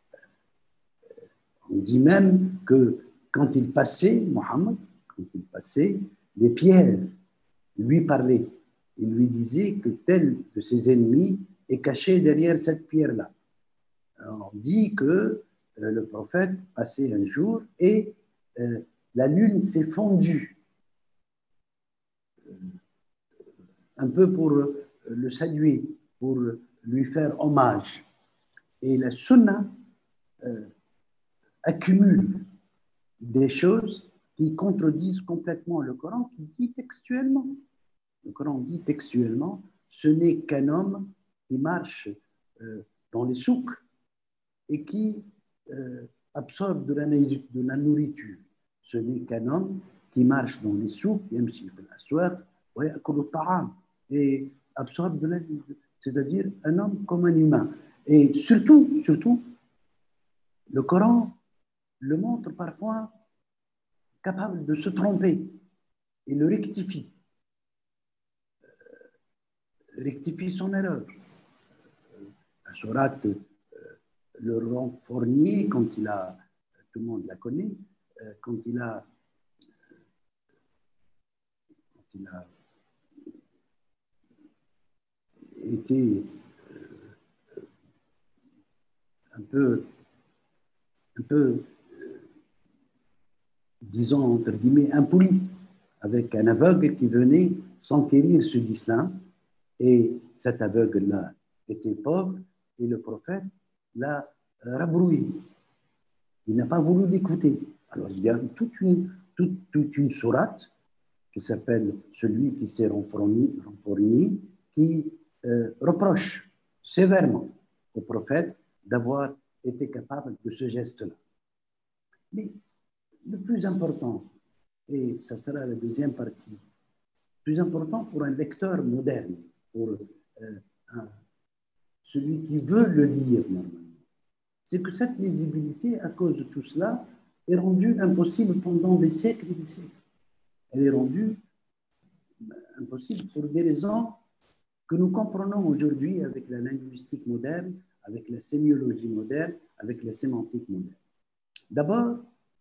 On dit même que quand il passait, Mohammed, quand il passait, les pierres lui parlaient. Il lui disait que tel de ses ennemis est caché derrière cette pierre-là. On dit que euh, le prophète passait un jour et euh, la lune s'est fondue, euh, un peu pour euh, le saluer, pour lui faire hommage. Et la sunna euh, accumule des choses qui contredisent complètement le Coran, qui dit textuellement, le Coran dit textuellement, ce n'est qu'un homme qui marche euh, dans les souks et qui euh, absorbe de la, de la nourriture. Ce n'est qu'un homme qui marche dans les souks, et absorbe de la nourriture, c'est-à-dire un homme comme un humain. Et surtout, surtout, le Coran le montre parfois capable de se tromper et le rectifie, euh, rectifie son erreur. La sourate euh, le rend Fournier, quand il a, tout le monde la connaît, euh, quand il a, quand il a été euh, un peu, un peu disons, entre guillemets, impoli, avec un aveugle qui venait s'enquérir sur l'islam. Et cet aveugle-là était pauvre et le prophète l'a rabroué. Il n'a pas voulu l'écouter. Alors, il y a toute une, toute, toute une sourate qui s'appelle « Celui qui s'est renfourni », qui euh, reproche sévèrement au prophète d'avoir été capable de ce geste-là. Mais le plus important, et ça sera la deuxième partie, le plus important pour un lecteur moderne, pour euh, un, celui qui veut le lire normalement, c'est que cette lisibilité, à cause de tout cela, est rendue impossible pendant des siècles et des siècles. Elle est rendue impossible pour des raisons que nous comprenons aujourd'hui avec la linguistique moderne, avec la sémiologie moderne, avec la sémantique moderne. D'abord,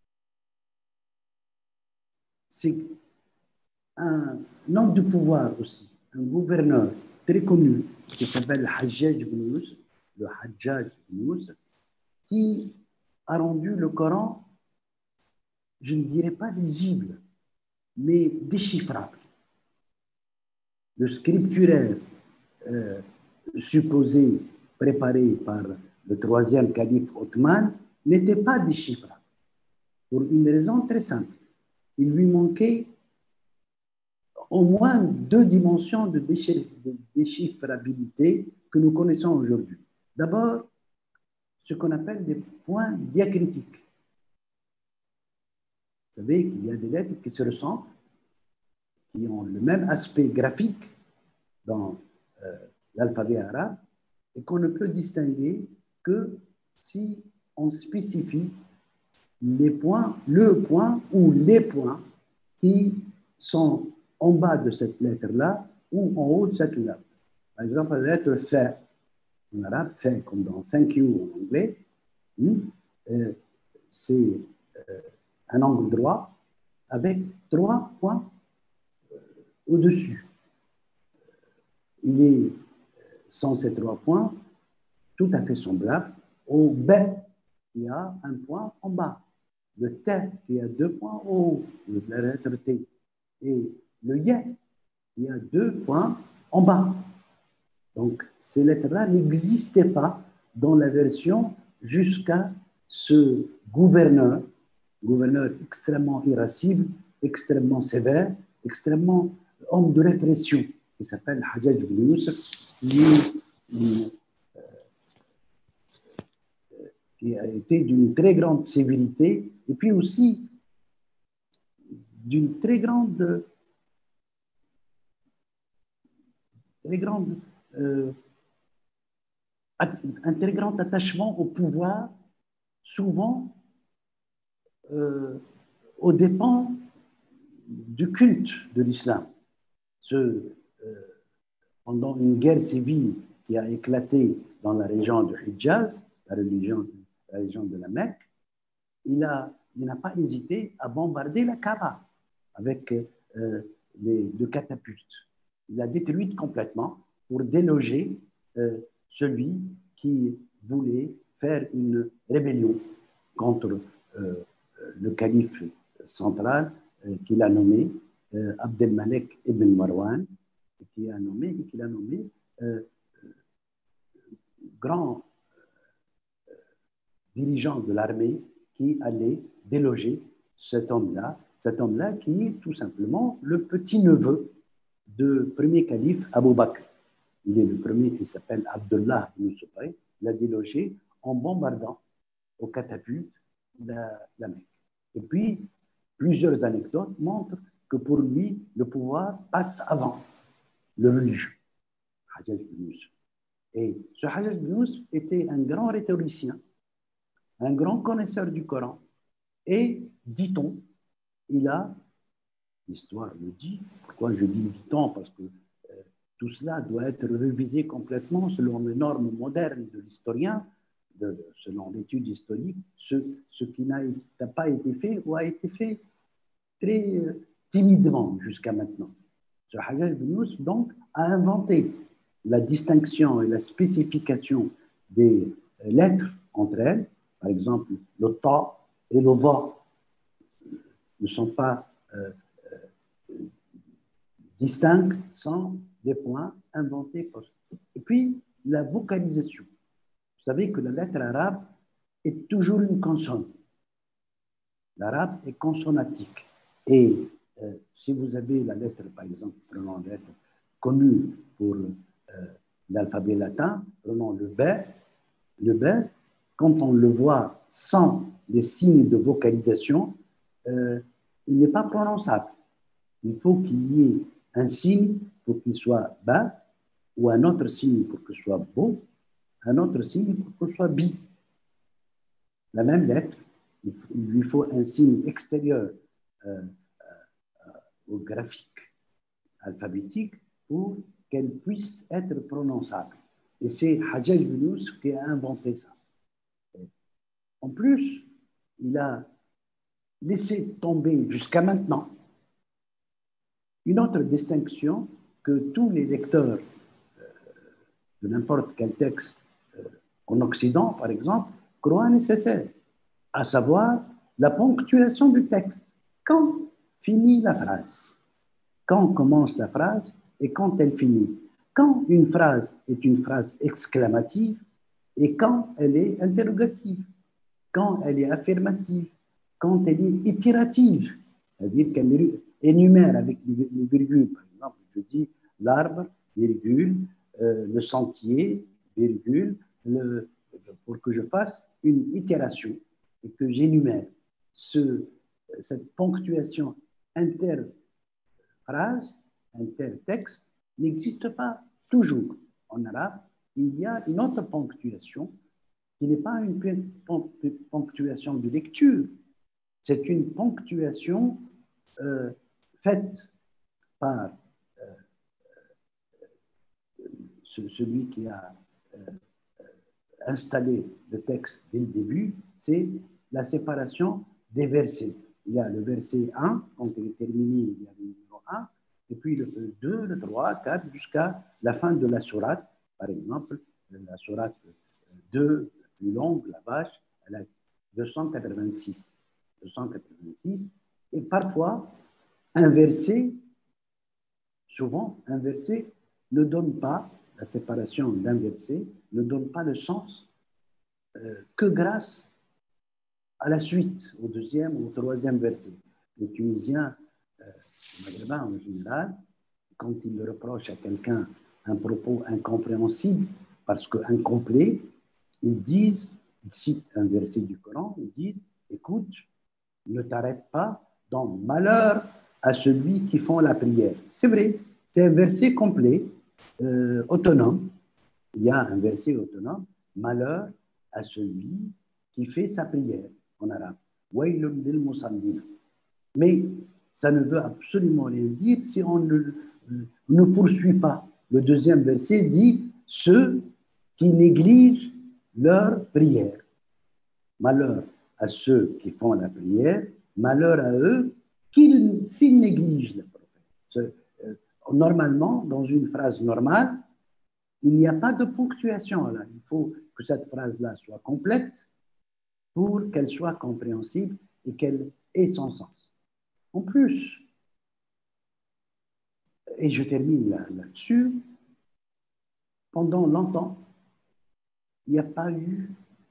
c'est un homme de pouvoir aussi, un gouverneur très connu qui s'appelle Hajjaj ibn Yusuf, le Hajjaj ibn Yusuf, qui a rendu le Coran, je ne dirais pas lisible, mais déchiffrable. Le scripturaire euh, supposé préparé par le troisième calife Othman n'était pas déchiffrable, pour une raison très simple. Il lui manquait au moins deux dimensions de déchiffrabilité que nous connaissons aujourd'hui. D'abord, ce qu'on appelle des points diacritiques. Vous savez qu'il y a des lettres qui se ressemblent, qui ont le même aspect graphique dans euh, l'alphabet arabe et qu'on ne peut distinguer que si on spécifie les points, le point ou les points qui sont en bas de cette lettre-là ou en haut de cette lettre. Par exemple, la lettre F, en arabe, F, comme dans thank you en anglais, euh, c'est euh, un angle droit avec trois points euh, au-dessus. Il est, sans ces trois points, tout à fait semblable au B, qui a un point en bas, le T, qui a deux points au haut, la lettre T, et le Y, qui a deux points en bas. Donc, ces lettres-là n'existaient pas dans la version jusqu'à ce gouverneur, gouverneur extrêmement irascible, extrêmement sévère, extrêmement homme de répression, qui s'appelle Hajjaj ibn Yusuf, qui, euh, qui a été d'une très grande sévérité et puis aussi d'une très grande, très grande euh, un très grand attachement au pouvoir, souvent euh, aux dépens du culte de l'islam. Ce, euh, pendant une guerre civile qui a éclaté dans la région de Hijaz, la région, la région de la Mecque, il a, il n'a pas hésité à bombarder la Kaaba avec euh, les deux catapultes. Il l'a détruite complètement pour déloger euh, celui qui voulait faire une rébellion contre euh, le calife central euh, qu'il a nommé euh, Abdelmalek ibn Marwan, qui a nommé, qu'il a nommé euh, grand euh, dirigeant de l'armée qui allait déloger cet homme-là, cet homme-là qui est tout simplement le petit-neveu du premier calife Abou Bakr. Il est le premier qui s'appelle Abdullah ibn Zubayr, l'a délogé en bombardant au catapulte la, la Mecque. Et puis, plusieurs anecdotes montrent que pour lui, le pouvoir passe avant le religieux, Hajjaj ibn Yusuf. Et ce Hajjaj ibn Yusuf était un grand rhétoricien, un grand connaisseur du Coran, et, dit-on, il a, l'histoire le dit, pourquoi je dis dit-on, parce que euh, tout cela doit être révisé complètement selon les normes modernes de l'historien, de, selon l'étude historique, ce, ce qui n'a pas été fait ou a été fait très euh, timidement jusqu'à maintenant. Ce Hajjaj ibn Yusuf, donc, a inventé la distinction et la spécification des lettres entre elles. Par exemple, le ta et le va ne sont pas euh, euh, distincts sans des points inventés. Et puis, la vocalisation. Vous savez que la lettre arabe est toujours une consonne. L'arabe est consonnatique. Et euh, si vous avez la lettre, par exemple, prenons la lettre connue pour euh, l'alphabet latin, prenons le B, le B, quand on le voit sans les signes de vocalisation, euh, il n'est pas prononçable. Il faut qu'il y ait un signe pour qu'il soit ba, ou un autre signe pour que ce soit bo, un autre signe pour que ce soit bi. La même lettre, il lui faut un signe extérieur euh, euh, au graphique alphabétique pour qu'elle puisse être prononçable. Et c'est Hajjaj ibn Yusuf qui a inventé ça. En plus, il a laissé tomber jusqu'à maintenant une autre distinction que tous les lecteurs euh, de n'importe quel texte euh, en Occident, par exemple, croient nécessaire, à savoir la ponctuation du texte. Quand finit la phrase? Quand commence la phrase et quand elle finit? Quand une phrase est une phrase exclamative et quand elle est interrogative? Quand elle est affirmative? Quand elle est itérative? C'est-à-dire qu'elle énumère avec les virgules. Par exemple, je dis l'arbre, virgule, euh, le sentier, virgule, le, pour que je fasse une itération et que j'énumère. Ce, cette ponctuation interphrase, intertexte, n'existe pas toujours. En arabe, il y a une autre ponctuation qui n'est pas une ponctuation de lecture, c'est une ponctuation euh, faite par euh, ce, celui qui a euh, installé le texte dès le début, c'est la séparation des versets. Il y a le verset un, quand il est terminé, il y a le numéro un, et puis le deux, le trois, quatre, jusqu'à la fin de la sourate. Par exemple, la sourate deux, la plus longue, la vache, elle a deux cent quatre-vingt-six. deux cent quatre-vingt-six. Et parfois, un verset, souvent, un verset ne donne pas, la séparation d'un verset ne donne pas le sens euh, que grâce à la suite, au deuxième ou au troisième verset. Les Tunisiens, euh, les Maghrébins en général, quand ils reprochent à quelqu'un un propos incompréhensible parce qu'incomplet, ils disent, ils citent un verset du Coran, ils disent, écoute, ne t'arrête pas dans malheur à celui qui font la prière. C'est vrai, c'est un verset complet, euh, autonome. Il y a un verset autonome, malheur à celui qui fait sa prière en arabe. Waylun lil musallin. Mais ça ne veut absolument rien dire si on ne, ne poursuit pas. Le deuxième verset dit ceux qui négligent leur prière. Malheur à ceux qui font la prière, malheur à eux qu'ils, s'ils négligent la prière. Normalement, dans une phrase normale, il n'y a pas de ponctuation là. Il faut que cette phrase-là soit complète pour qu'elle soit compréhensible et qu'elle ait son sens. En plus, et je termine là, là-dessus, pendant longtemps, il n'y a pas eu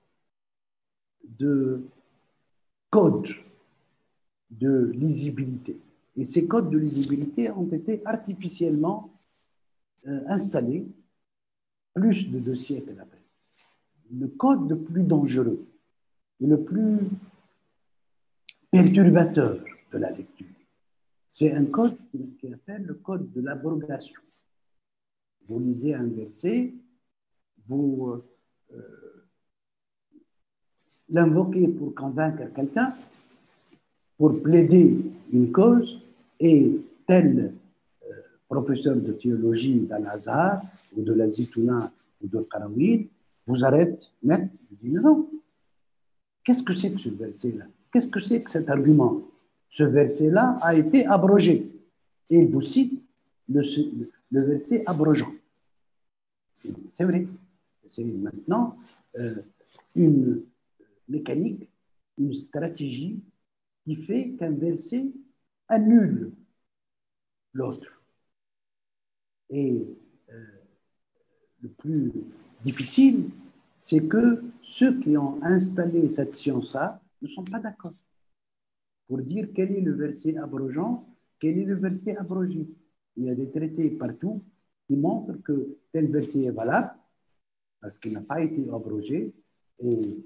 de code de lisibilité. Et ces codes de lisibilité ont été artificiellement euh, installés plus de deux siècles après. Le code le plus dangereux et le plus perturbateur de la lecture, c'est un code qui appelle le code de l'abrogation. Vous lisez un verset, vous euh, l'invoquez pour convaincre quelqu'un, pour plaider une cause, et tel euh, professeur de théologie d'Al-Azhar ou de la Zitouna ou de Qarawid vous arrête net, vous dit non. Qu'est-ce que c'est que ce verset-là? Qu'est-ce que c'est que cet argument? Ce verset-là a été abrogé. Et il vous cite le, le verset abrogeant. C'est vrai. C'est maintenant euh, une mécanique, une stratégie qui fait qu'un verset annule l'autre. Et euh, le plus difficile, c'est que ceux qui ont installé cette science-là ne sont pas d'accord pour dire quel est le verset abrogeant, quel est le verset abrogé. Il y a des traités partout qui montrent que tel verset est valable parce qu'il n'a pas été abrogé, et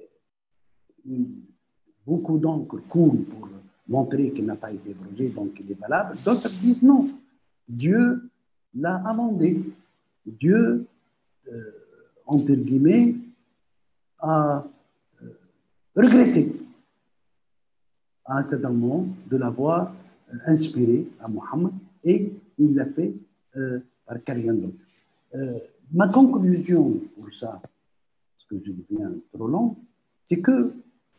beaucoup d'encre coule pour montrer qu'il n'a pas été abrogé, donc il est valable. D'autres disent non, Dieu l'a amendé. Dieu, euh, entre guillemets, a euh, regretté à un certain moment de l'avoir euh, inspiré à Mohammed, et il l'a fait euh, par quelqu'un d'autre. Euh, ma conclusion pour ça, parce que je deviens trop long, c'est que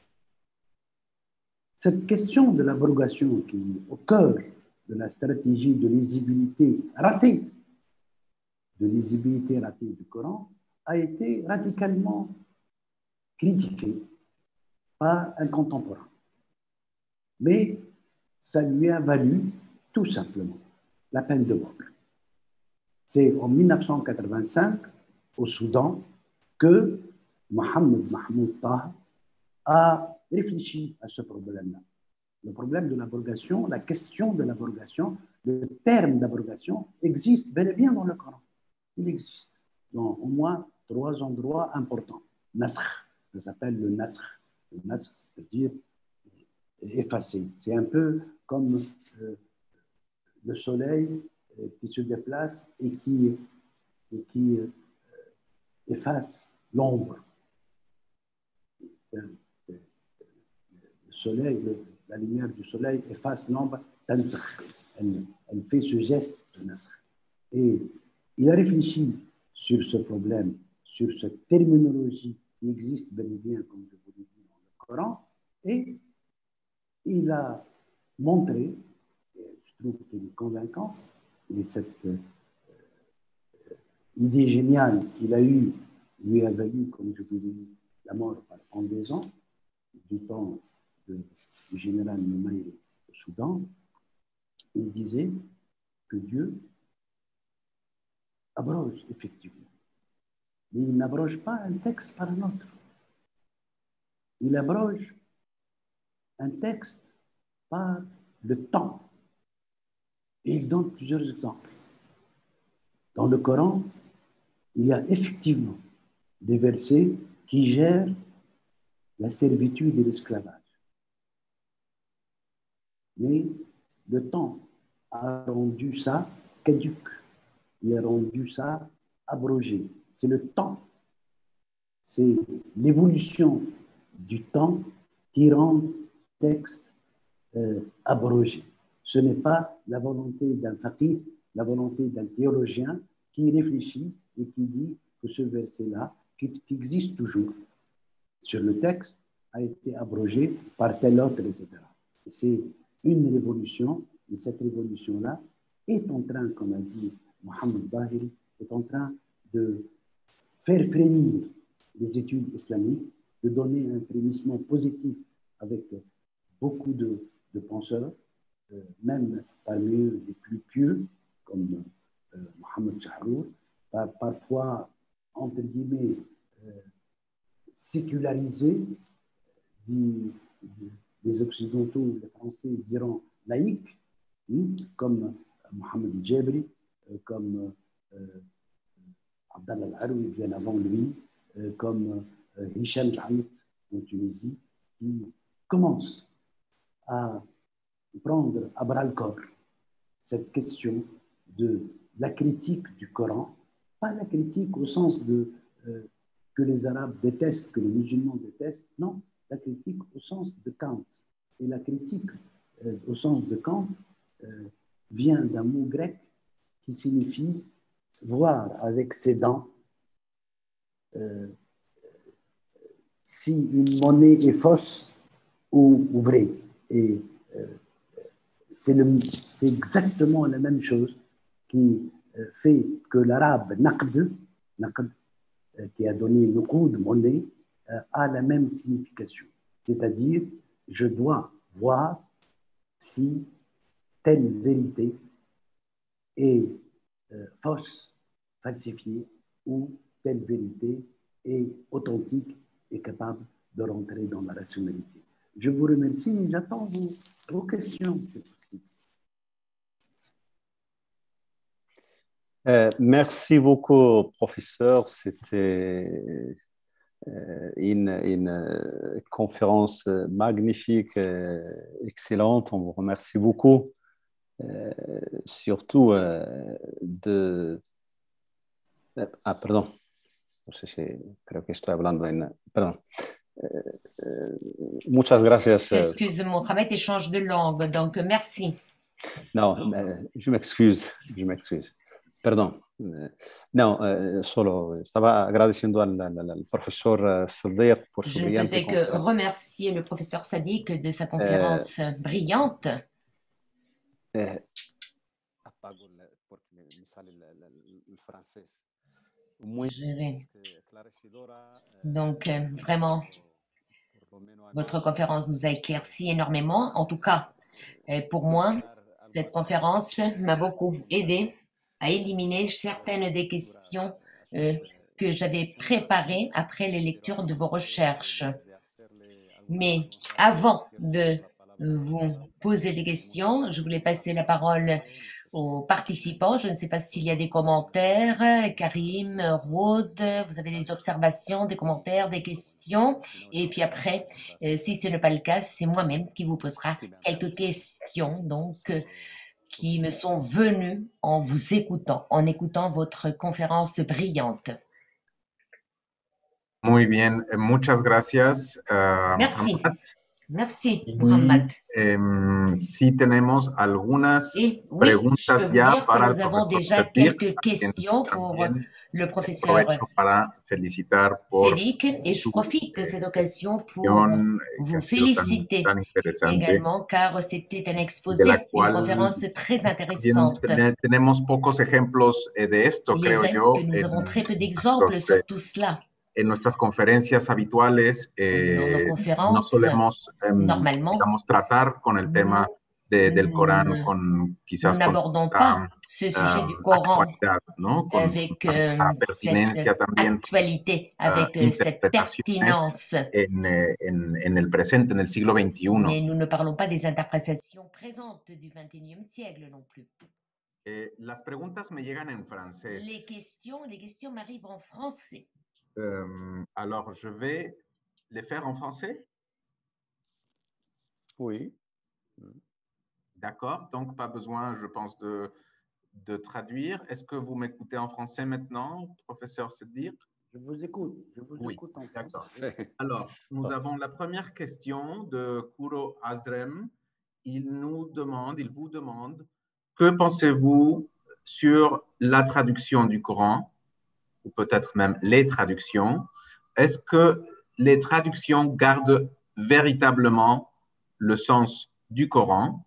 cette question de l'abrogation qui est au cœur de la stratégie de lisibilité ratée, de lisibilité ratée du Coran, a été radicalement critiquée par un contemporain. Mais ça lui a valu tout simplement la peine de mort. C'est en mille neuf cent quatre-vingt-cinq, au Soudan, que Mohamed Mahmoud Taha a réfléchi à ce problème-là. Le problème de l'abrogation, la question de l'abrogation, le terme d'abrogation existe bel et bien dans le Coran. Il existe dans au moins trois endroits importants. Nasr, ça s'appelle le Nasr. Le Nasr, c'est-à-dire effacer. C'est un peu comme euh, le soleil euh, qui se déplace et qui, et qui euh, efface l'ombre. le soleil, le, la lumière du soleil efface l'ombre, elle, elle fait ce geste de nasr. Et il a réfléchi sur ce problème, sur cette terminologie qui existe bel et bien, comme je vous l'ai dit, dans le Coran, et il a montré, et je trouve qu'il est convaincant, et cette euh, idée géniale qu'il a eue lui a valu, comme je vous l'ai dit, la mort par pendaison du temps de, du général Noumaïr au Soudan. Il disait que Dieu abroge effectivement, mais il n'abroge pas un texte par un autre. Il abroge un texte par le temps. Et il donne plusieurs exemples. Dans le Coran, il y a effectivement des versets qui gèrent la servitude et l'esclavage. Mais le temps a rendu ça caduc. Il a rendu ça abrogé. C'est le temps. C'est l'évolution du temps qui rend le texte euh, abrogé. Ce n'est pas la volonté d'un faqih, la volonté d'un théologien qui réfléchit et qui dit que ce verset-là, qui, qui existe toujours sur le texte, a été abrogé par tel autre, et cetera. C'est une révolution, et cette révolution-là est en train, comme a dit Mohamed Bahiri, est en train de faire frémir les études islamiques, de donner un frémissement positif avec beaucoup de, de penseurs, euh, même parmi eux les plus pieux, comme euh, Mohamed Chahrour, par, parfois, entre guillemets, euh, sécularisés, dit, les Occidentaux, les Français diront laïcs, hein, comme Mohamed Djebri, euh, comme euh, Abdallah Al-Aroui, bien avant lui, euh, comme euh, Hicham Jahamit en Tunisie, qui commence à prendre à bras-le-corps cette question de la critique du Coran, pas la critique au sens de euh, que les Arabes détestent, que les musulmans détestent, non, la critique au sens de Kant. Et la critique euh, au sens de Kant euh, vient d'un mot grec qui signifie voir avec ses dents euh, si une monnaie est fausse ou, ou vraie. Et euh, c'est exactement la même chose qui euh, fait que l'arabe naqd, naqd euh, qui a donné le coup de monnaie, euh, a la même signification. C'est-à-dire, je dois voir si telle vérité est euh, fausse, falsifiée, ou telle vérité est authentique et capable de rentrer dans la rationalité. Je vous remercie et j'attends vos, vos questions. Euh, merci beaucoup, professeur. C'était euh, une, une conférence magnifique, euh, excellente. On vous remercie beaucoup. Euh, surtout euh, de... Ah, perdón. No sé si creo que estoy hablando en... Perdón. Euh, euh, muchas gracias. Excuse Mohamed et change de langue, donc merci. Non, je m'excuse, je m'excuse. Perdón. No, eh, solo estaba agradeciendo al, al, al profesor Sadiq pour su brillante conférence. Je ne faisais que remercier le professeur Sadiq de sa conférence eh, brillante. Eh, apago porque me sale el, el francés. Muy Donc, euh, vraiment, votre conférence nous a éclairci énormément. En tout cas, euh, pour moi, cette conférence m'a beaucoup aidé à éliminer certaines des questions euh, que j'avais préparées après les lectures de vos recherches. Mais avant de vous poser des questions, je voulais passer la parole aux participants. Je ne sais pas s'il y a des commentaires. Karim, Rode, vous avez des observations, des commentaires, des questions. Et puis après, euh, si ce n'est pas le cas, c'est moi-même qui vous posera quelques questions. Donc, euh, qui me sont venus en vous écoutant, en écoutant votre conférence brillante. Muy bien, eh, muchas gracias, uh, Merci. Mohamed. Merci, Y, Mohamed. em, sí tenemos algunas Et oui, je peux preguntas vous ya dire que para el nous avons profesor déjà Seddiq, quelques a quien questions pour también le professeur aprovecho para felicitar por Félix et je su profite de cette occasion pour presentación, eh, que vous ha sido tan, féliciter tan interesante, également car c'était un de la exposé, une cual conférence très también intéressante. ten- tenemos pocos ejemplos eh, de esto, Il est creo vrai yo, que nous en, avons très peu d'exemples nuestros, sur eh, tout cela. en nuestras conferencias habituales. Dans nos eh, no conférences, solemos, em, normalement, digamos, tratar con el tema nous de, del Corán nous con quizás con n'abordons cierta, pas ce sujet du um, Coran actualidad, ¿no? Con, avec con euh, cierta cette pertinencia también, actualité, uh, avec euh, cette interpretaciones pertinence. en, eh, en, en el presente, en el siglo veintiuno. Mais nous ne parlons pas des interprétations présentes du vingt et unième siècle non plus. Eh, las preguntas me llegan en francés. Les questions, les questions m'arrivent en français. Um, alors, je vais les faire en français. Oui. D'accord, donc pas besoin, je pense, de, de traduire. Est-ce que vous m'écoutez en français maintenant, professeur Seddiq? Je vous écoute, je vous Oui, écoute en d'accord. français. Alors, nous avons la première question de Kuro Azrem. Il nous demande, il vous demande, que pensez-vous sur la traduction du Coran, ou peut-être même les traductions? Est-ce que les traductions gardent véritablement le sens du Coran?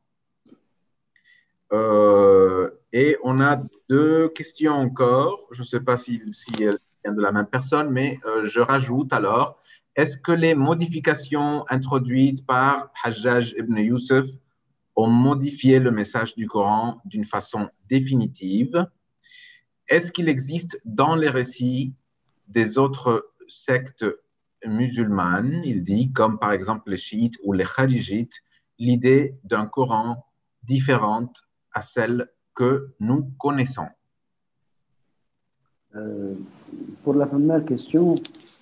Euh, et on a deux questions encore. Je ne sais pas si, si elles viennent de la même personne, mais euh, je rajoute alors, est-ce que les modifications introduites par Hajjaj ibn Youssef ont modifié le message du Coran d'une façon définitive? Est-ce qu'il existe dans les récits des autres sectes musulmanes, il dit, comme par exemple les chiites ou les kharijites, l'idée d'un Coran différente à celle que nous connaissons? Euh, pour la première question,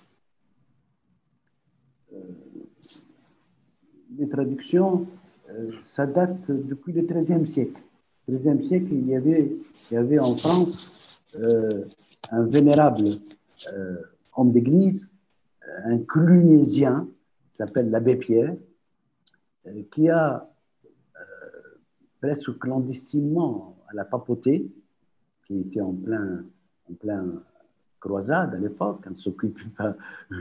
euh, les traductions, euh, ça date depuis le treizième siècle. Au treizième siècle, il y avait, il y avait en France euh, un vénérable euh, homme d'église, un clunésien, qui s'appelle l'abbé Pierre, euh, qui a euh, presque clandestinement à la papauté, qui était en plein, en plein croisade à l'époque, on ne s'occupe pas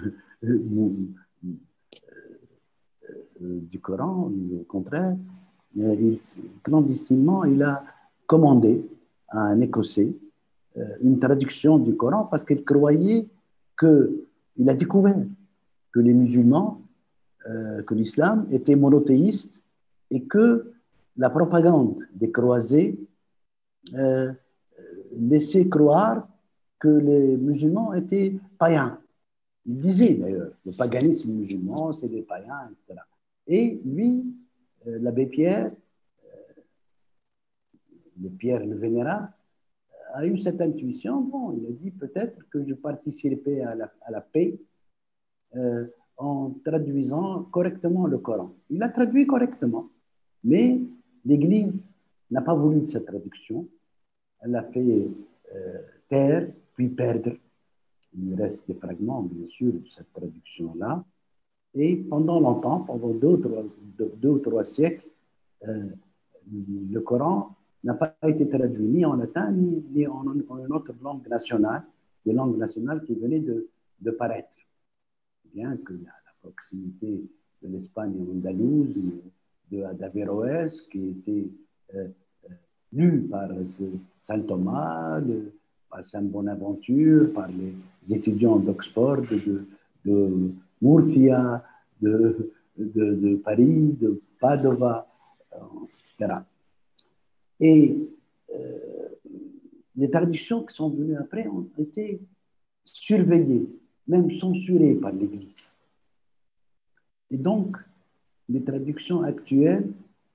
du Coran, au contraire. Il, clandestinement, il a commandé à un Écossais euh, une traduction du Coran parce qu'il croyait que, il a découvert que les musulmans, euh, que l'islam était monothéiste et que la propagande des croisés euh, laissait croire que les musulmans étaient païens. Il disait d'ailleurs, le paganisme musulman, c'est des païens, et cetera. Et lui, euh, l'abbé Pierre, euh, le Pierre le Vénérable, a eu cette intuition. Bon, il a dit peut-être que je participerai à la, à la paix euh, en traduisant correctement le Coran. Il a traduit correctement, mais l'Église n'a pas voulu de cette traduction. Elle a fait euh, taire, puis perdre. Il reste des fragments, bien sûr, de cette traduction-là. Et pendant longtemps, pendant deux, trois, deux, deux ou trois siècles, euh, le Coran n'a pas été traduit ni en latin, ni, ni en, en une autre langue nationale, des langues nationales qui venaient de, de paraître. Bien que la, la proximité de l'Espagne andalouse, de d'Averroès, qui était euh, euh, lu par saint Thomas, le, par saint Bonaventure, par les étudiants d'Oxford, de, de Murcia, de, de, de Paris, de Padova, et cetera. Et euh, les traductions qui sont venues après ont été surveillées, même censurées par l'Église. Et donc, les traductions actuelles,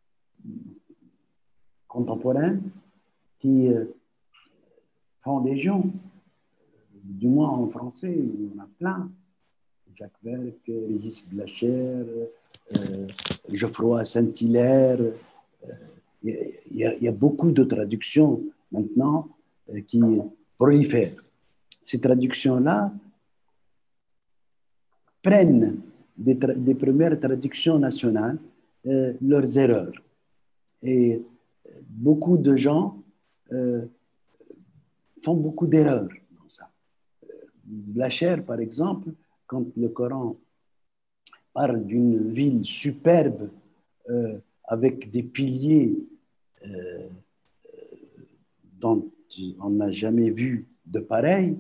contemporaines, qui euh, font légion, du moins en français, il y en a plein. Jacques Verck, Régis Blacher, euh, Geoffroy Saint-Hilaire. Il euh, y, y, y a beaucoup de traductions maintenant euh, qui prolifèrent. Ces traductions-là prennent des, des premières traductions nationales euh, leurs erreurs. Et beaucoup de gens euh, font beaucoup d'erreurs dans ça. Blacher, par exemple, quand le Coran parle d'une ville superbe euh, avec des piliers euh, dont on n'a jamais vu de pareil,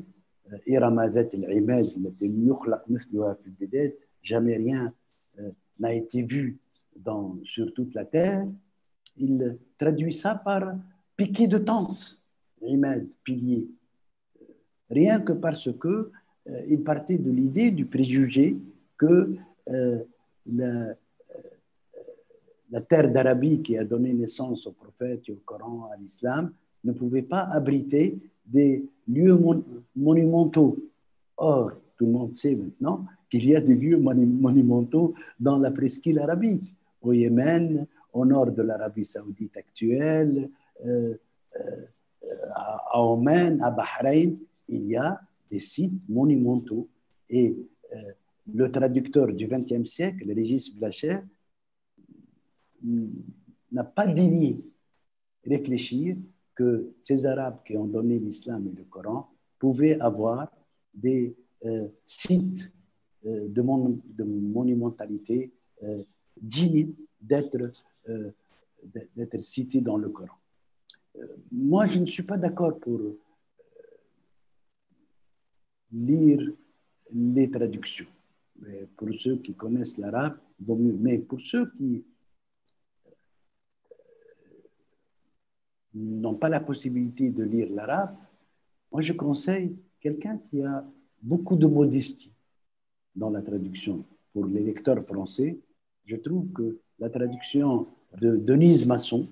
jamais rien euh, n'a été vu dans, sur toute la terre. Il traduit ça par piquet de tente, imad, pilier. Rien que parce que euh, il partait de l'idée, du préjugé que euh, la, la terre d'Arabie qui a donné naissance au prophète, au Coran, à l'islam, ne pouvait pas abriter des lieux mon monumentaux. Or, tout le monde sait maintenant qu'il y a des lieux monumentaux dans la presqu'île arabique, au Yémen, au nord de l'Arabie saoudite actuelle, euh, euh, à Oman, à Bahreïn, il y a des sites monumentaux. Et euh, le traducteur du vingtième siècle, Régis Blacher, n'a pas daigné réfléchir que ces Arabes qui ont donné l'islam et le Coran pouvaient avoir des euh, sites euh, de, mon, de monumentalité euh, dignes d'être euh, d'être cités dans le Coran. Euh, moi, je ne suis pas d'accord pour euh, lire les traductions. Mais pour ceux qui connaissent l'arabe, vaut mieux. Mais pour ceux qui n'ont pas la possibilité de lire l'arabe, moi je conseille quelqu'un qui a beaucoup de modestie dans la traduction. Pour les lecteurs français, je trouve que la traduction de Denise Masson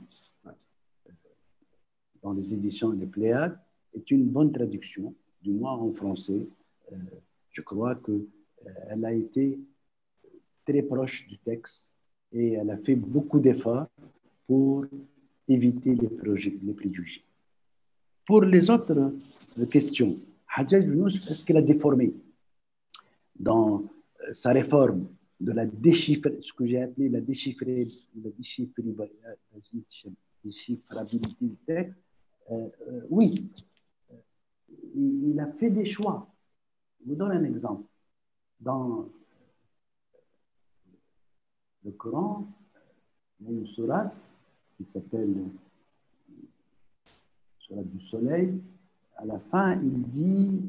dans les éditions Les Pléiades est une bonne traduction, du moins en français. Euh, je crois qu'elle a été très proche du texte et elle a fait beaucoup d'efforts pour éviter les, projets, les préjugés. Pour les autres questions, Hajjaj ibn Yusuf, est-ce qu'il a déformé dans sa réforme de la déchiffrer, ce que j'ai appelé la, déchiffrer, la déchiffrabilité du texte? euh, euh, Oui, il, il a fait des choix. Je vous donne un exemple. Dans le Coran, il y a une sourate qui s'appelle sourate du soleil. À la fin, il dit,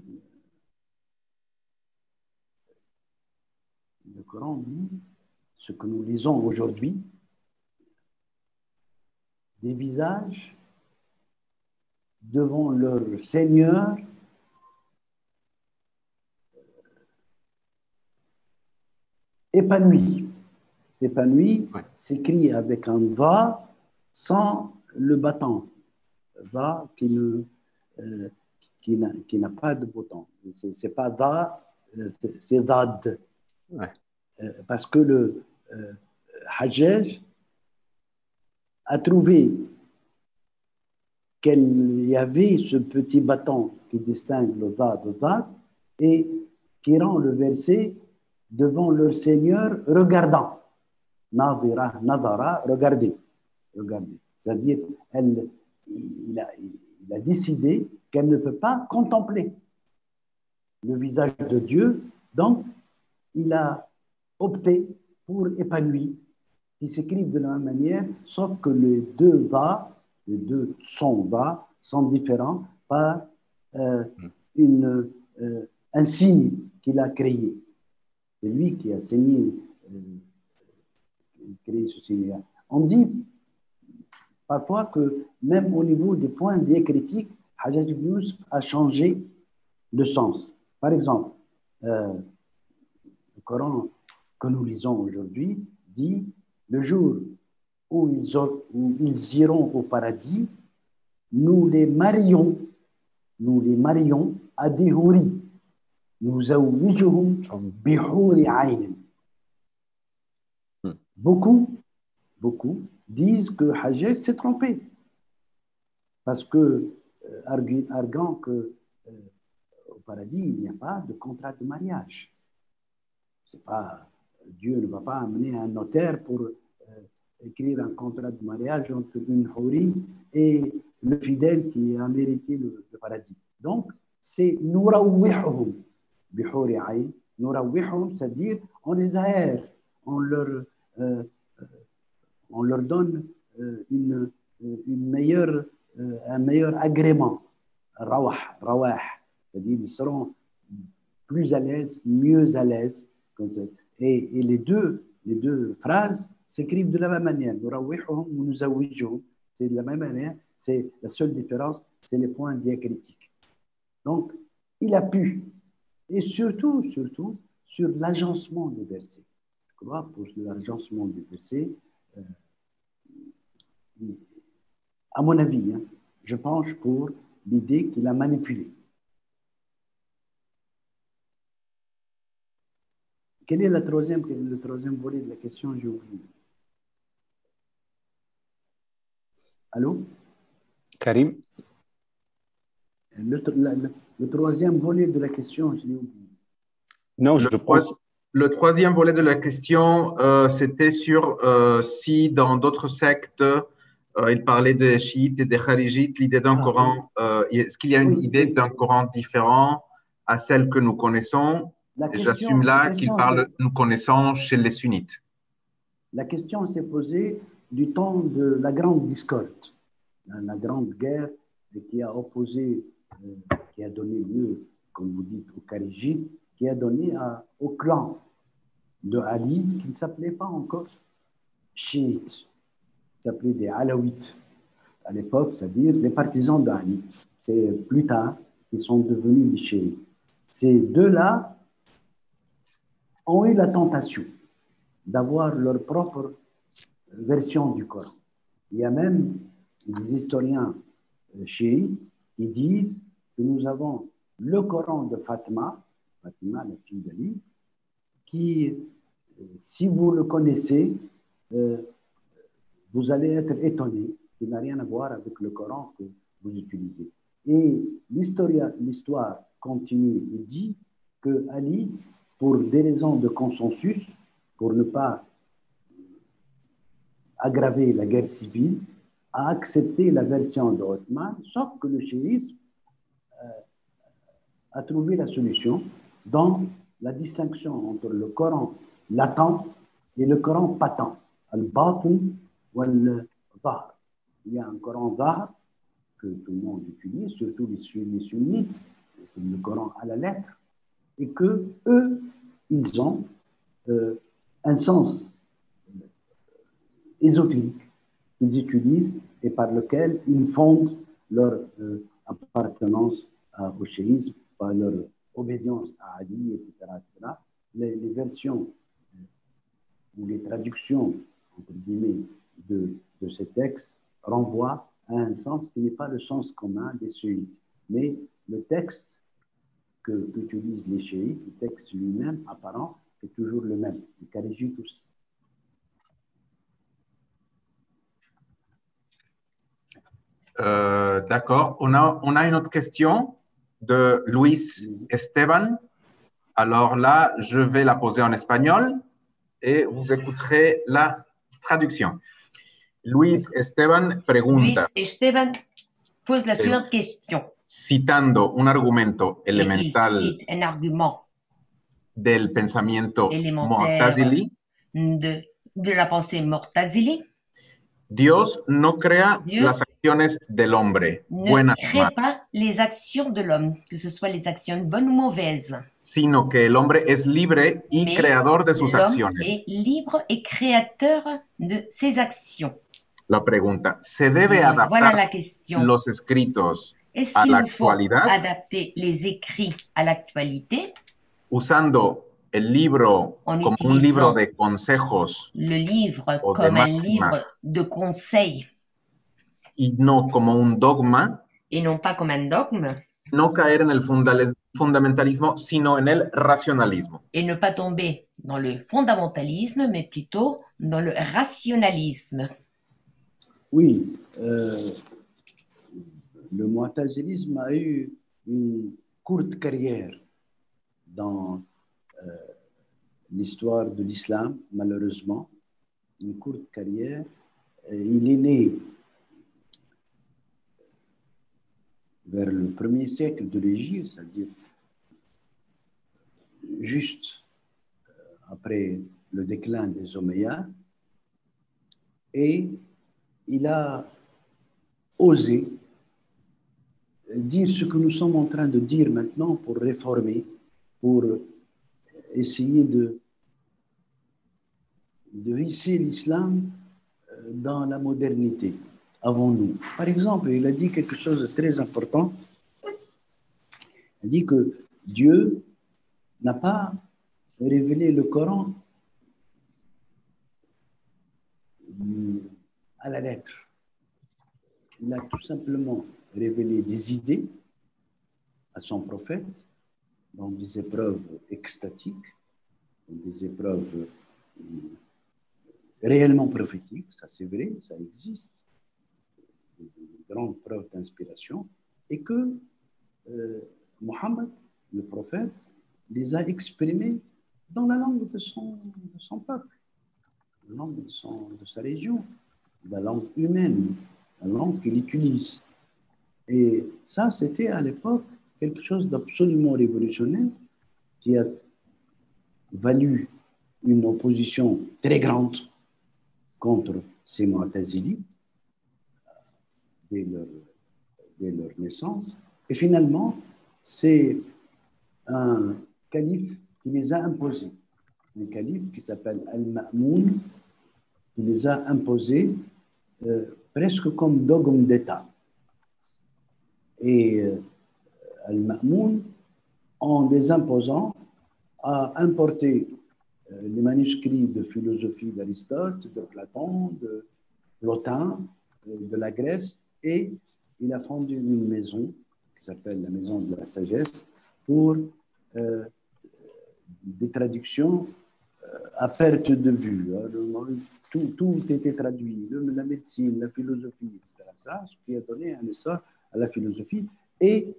le Coran dit, ce que nous lisons aujourd'hui, des visages devant leur Seigneur épanouis. Épanoui ouais. S'écrit avec un va sans le battant. Va qui ne euh, qui n'a, qui n'a pas de bouton. C'est, c'est pas da, c'est dad. Ouais. Euh, parce que le euh, Hajjaj a trouvé qu'il y avait ce petit bâton qui distingue le da de dad et qui rend le verset devant leur Seigneur regardant. Nadira, nadara, regardez. Regardez. C'est-à-dire, elle, il, a, il a décidé qu'elle ne peut pas contempler le visage de Dieu, donc il a opté pour épanoui, qui s'écrivent de la même manière, sauf que les deux va, les deux sons va, sont différents par euh, une, euh, un signe qu'il a créé. C'est lui qui a saigné, euh, créé ce signe-là. On dit parfois que même au niveau des points diacritiques, Hajjaj ibn Yusuf a changé de sens. Par exemple, euh, le Coran que nous lisons aujourd'hui dit le jour où ils, ont, où ils iront au paradis, nous les marions, nous les marions à des houris. Nous aouijuhum bihuri ayn. Beaucoup, beaucoup disent que Hajjaj s'est trompé parce que, euh, arguant que euh, au paradis, il n'y a pas de contrat de mariage. C'est pas, Dieu ne va pas amener un notaire pour euh, écrire un contrat de mariage entre une houri et le fidèle qui a mérité le, le paradis. Donc, c'est nourawihum bihuri ayn, nourawihum, c'est-à-dire on les aère, on leur, euh, on leur donne euh, une, une meilleure, euh, un meilleur agrément. Rawah, rawah, c'est-à-dire ils seront plus à l'aise, mieux à l'aise. Et, et les, deux, les deux phrases s'écrivent de la même manière. C'est de la même manière, c'est la seule différence, c'est les points diacritiques. Donc, il a pu, et surtout, surtout, sur l'agencement des versets. Je crois, pour l'agencement des versets, euh, à mon avis, hein, je penche pour l'idée qu'il a manipulée. Quel est la troisième, le troisième volet de la question? J'ai oublié. Allô? Karim? Le, la, le, le troisième volet de la question, je l'ai oublié. Non, je le, pense... le troisième volet de la question, euh, c'était sur euh, si dans d'autres sectes, euh, il parlait des chiites et des kharijites, l'idée d'un ah, Coran, oui. euh, est-ce qu'il y a une oui, idée oui. d'un Coran différent à celle que nous connaissons? J'assume là qu'il parle, nous connaissons chez les sunnites. La question s'est posée du temps de la grande discorde, la grande guerre qui a opposé, euh, qui a donné lieu, comme vous dites, aux kharijites, qui a donné à, au clan de Ali, qui ne s'appelait pas encore chiites, s'appelait des alaouites à l'époque, c'est-à-dire les partisans d'Ali. C'est plus tard qu'ils sont devenus des chiites. Ces deux-là ont eu la tentation d'avoir leur propre version du Coran. Il y a même des historiens chiites qui disent que nous avons le Coran de Fatima, Fatima, la fille d'Ali, qui, si vous le connaissez, euh, vous allez être étonné, qui n'a rien à voir avec le Coran que vous utilisez. Et l'histoire continue et dit que Ali, pour des raisons de consensus, pour ne pas aggraver la guerre civile, a accepté la version de Othman, sauf que le chiisme euh, a trouvé la solution dans la distinction entre le Coran latent et le Coran patent, al-batin ou al-zahr. Il y a un Coran zahr que tout le monde utilise, surtout les sunnites, c'est le Coran à la lettre, et que eux, ils ont euh, un sens ésotérique qu'ils utilisent et par lequel ils fondent leur euh, appartenance à, au chiisme, par leur obédience à Ali, et cetera et cetera. Les, les versions euh, ou les traductions, entre guillemets, de, de ces textes renvoient à un sens qui n'est pas le sens commun des sunnites. Mais le texte que qu'utilisent les chiites, le texte lui-même apparent, est toujours le même. Les kharijites aussi. Euh, D'accord. On a, on a une autre question de Luis Esteban. Alors là, je vais la poser en espagnol et vous écouterez la traduction. Luis Esteban pregunta. Luis Esteban pose la suivante question. Citando un argumento elemental et il cite un argument del pensamiento Mu'tazili, de, de la pensée Mu'tazili. Dios no crea Dieu las acciones del hombre, ne buenas o crée malas, pas les actions de l'homme, que ce soit les actions bonnes ou mauvaises. sino que el hombre es libre y Mais creador de sus l'homme acciones. est libre et créateur de ses actions. La pregunta, ¿se debe Et donc, adaptar voilà la question. los escritos Est-ce a qu'il la nous faut actualidad adapter les écrits à l'actualité usando el libro en como un libro utilisant de consejos le livre o de comme un livre máximas de conseils y no como un dogma? et non pas comme un dogme, No caer en el fundale- fundamentalismo, sino en el racionalismo. et ne pas tomber dans le fondamentalisme, mais plutôt dans le rationalisme. Oui, euh, le mu'tazilisme a eu une courte carrière dans euh, l'histoire de l'islam, malheureusement, une courte carrière. Il est né vers le premier siècle de l'Égypte, c'est-à-dire juste après le déclin des Omeyyades, et il a osé dire ce que nous sommes en train de dire maintenant pour réformer, pour essayer de, de hisser l'islam dans la modernité, avant nous. Par exemple, il a dit quelque chose de très important. Il a dit que Dieu n'a pas révélé le Coran à la lettre. Il a tout simplement révélé des idées à son prophète dans des épreuves extatiques, dans des épreuves réellement prophétiques, ça c'est vrai, ça existe, de, de grandes preuves d'inspiration, et que euh, Mohammed, le prophète, les a exprimées dans la langue de son, de son peuple, la langue de, son, de sa région, la langue humaine, la langue qu'il utilise. Et ça, c'était à l'époque quelque chose d'absolument révolutionnaire qui a valu une opposition très grande contre ces Mu'tazilites dès leur, dès leur naissance. Et finalement, c'est un calife qui les a imposés, un calife qui s'appelle Al-Ma'moun, qui les a imposés euh, presque comme dogme d'État. Et euh, Al-Ma'moun, en les imposant, a importé euh, les manuscrits de philosophie d'Aristote, de Platon, de Plotin, euh, de la Grèce, et il a fondé une maison qui s'appelle la Maison de la Sagesse pour euh, des traductions euh, à perte de vue. Alors, tout, tout était traduit, la médecine, la philosophie, et cetera. Ça, ce qui a donné un essor à la philosophie. Et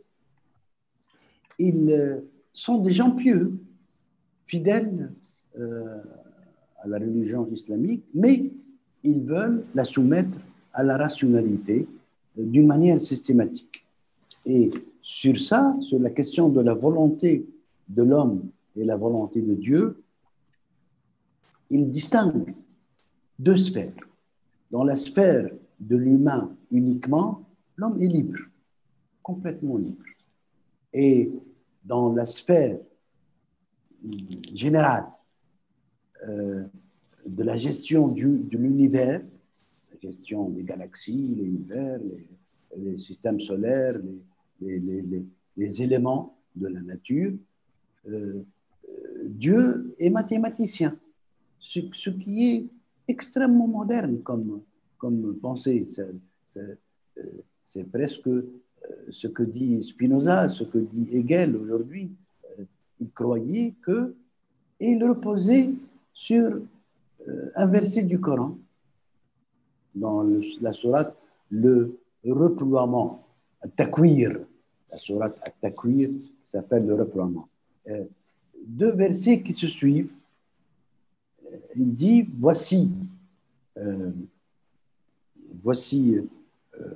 ils sont des gens pieux, fidèles euh, à la religion islamique, mais ils veulent la soumettre à la rationalité euh, d'une manière systématique. Et sur ça, sur la question de la volonté de l'homme et la volonté de Dieu, ils distinguent deux sphères. Dans la sphère de l'humain uniquement, l'homme est libre, complètement libre. Et dans la sphère générale euh, de la gestion du, de l'univers, la gestion des galaxies, l'univers, les, les systèmes solaires, les, les, les, les éléments de la nature, euh, Dieu est mathématicien, ce, ce qui est extrêmement moderne comme, comme pensée. C'est, c'est presque ce que dit Spinoza, ce que dit Hegel aujourd'hui. Il croyait que, et il reposait sur un verset du Coran, dans le, la sourate, le reploiement, At-Takwir, la sourate At-Takwir s'appelle le reploiement. Euh, deux versets qui se suivent. Il dit, voici, euh, voici, euh,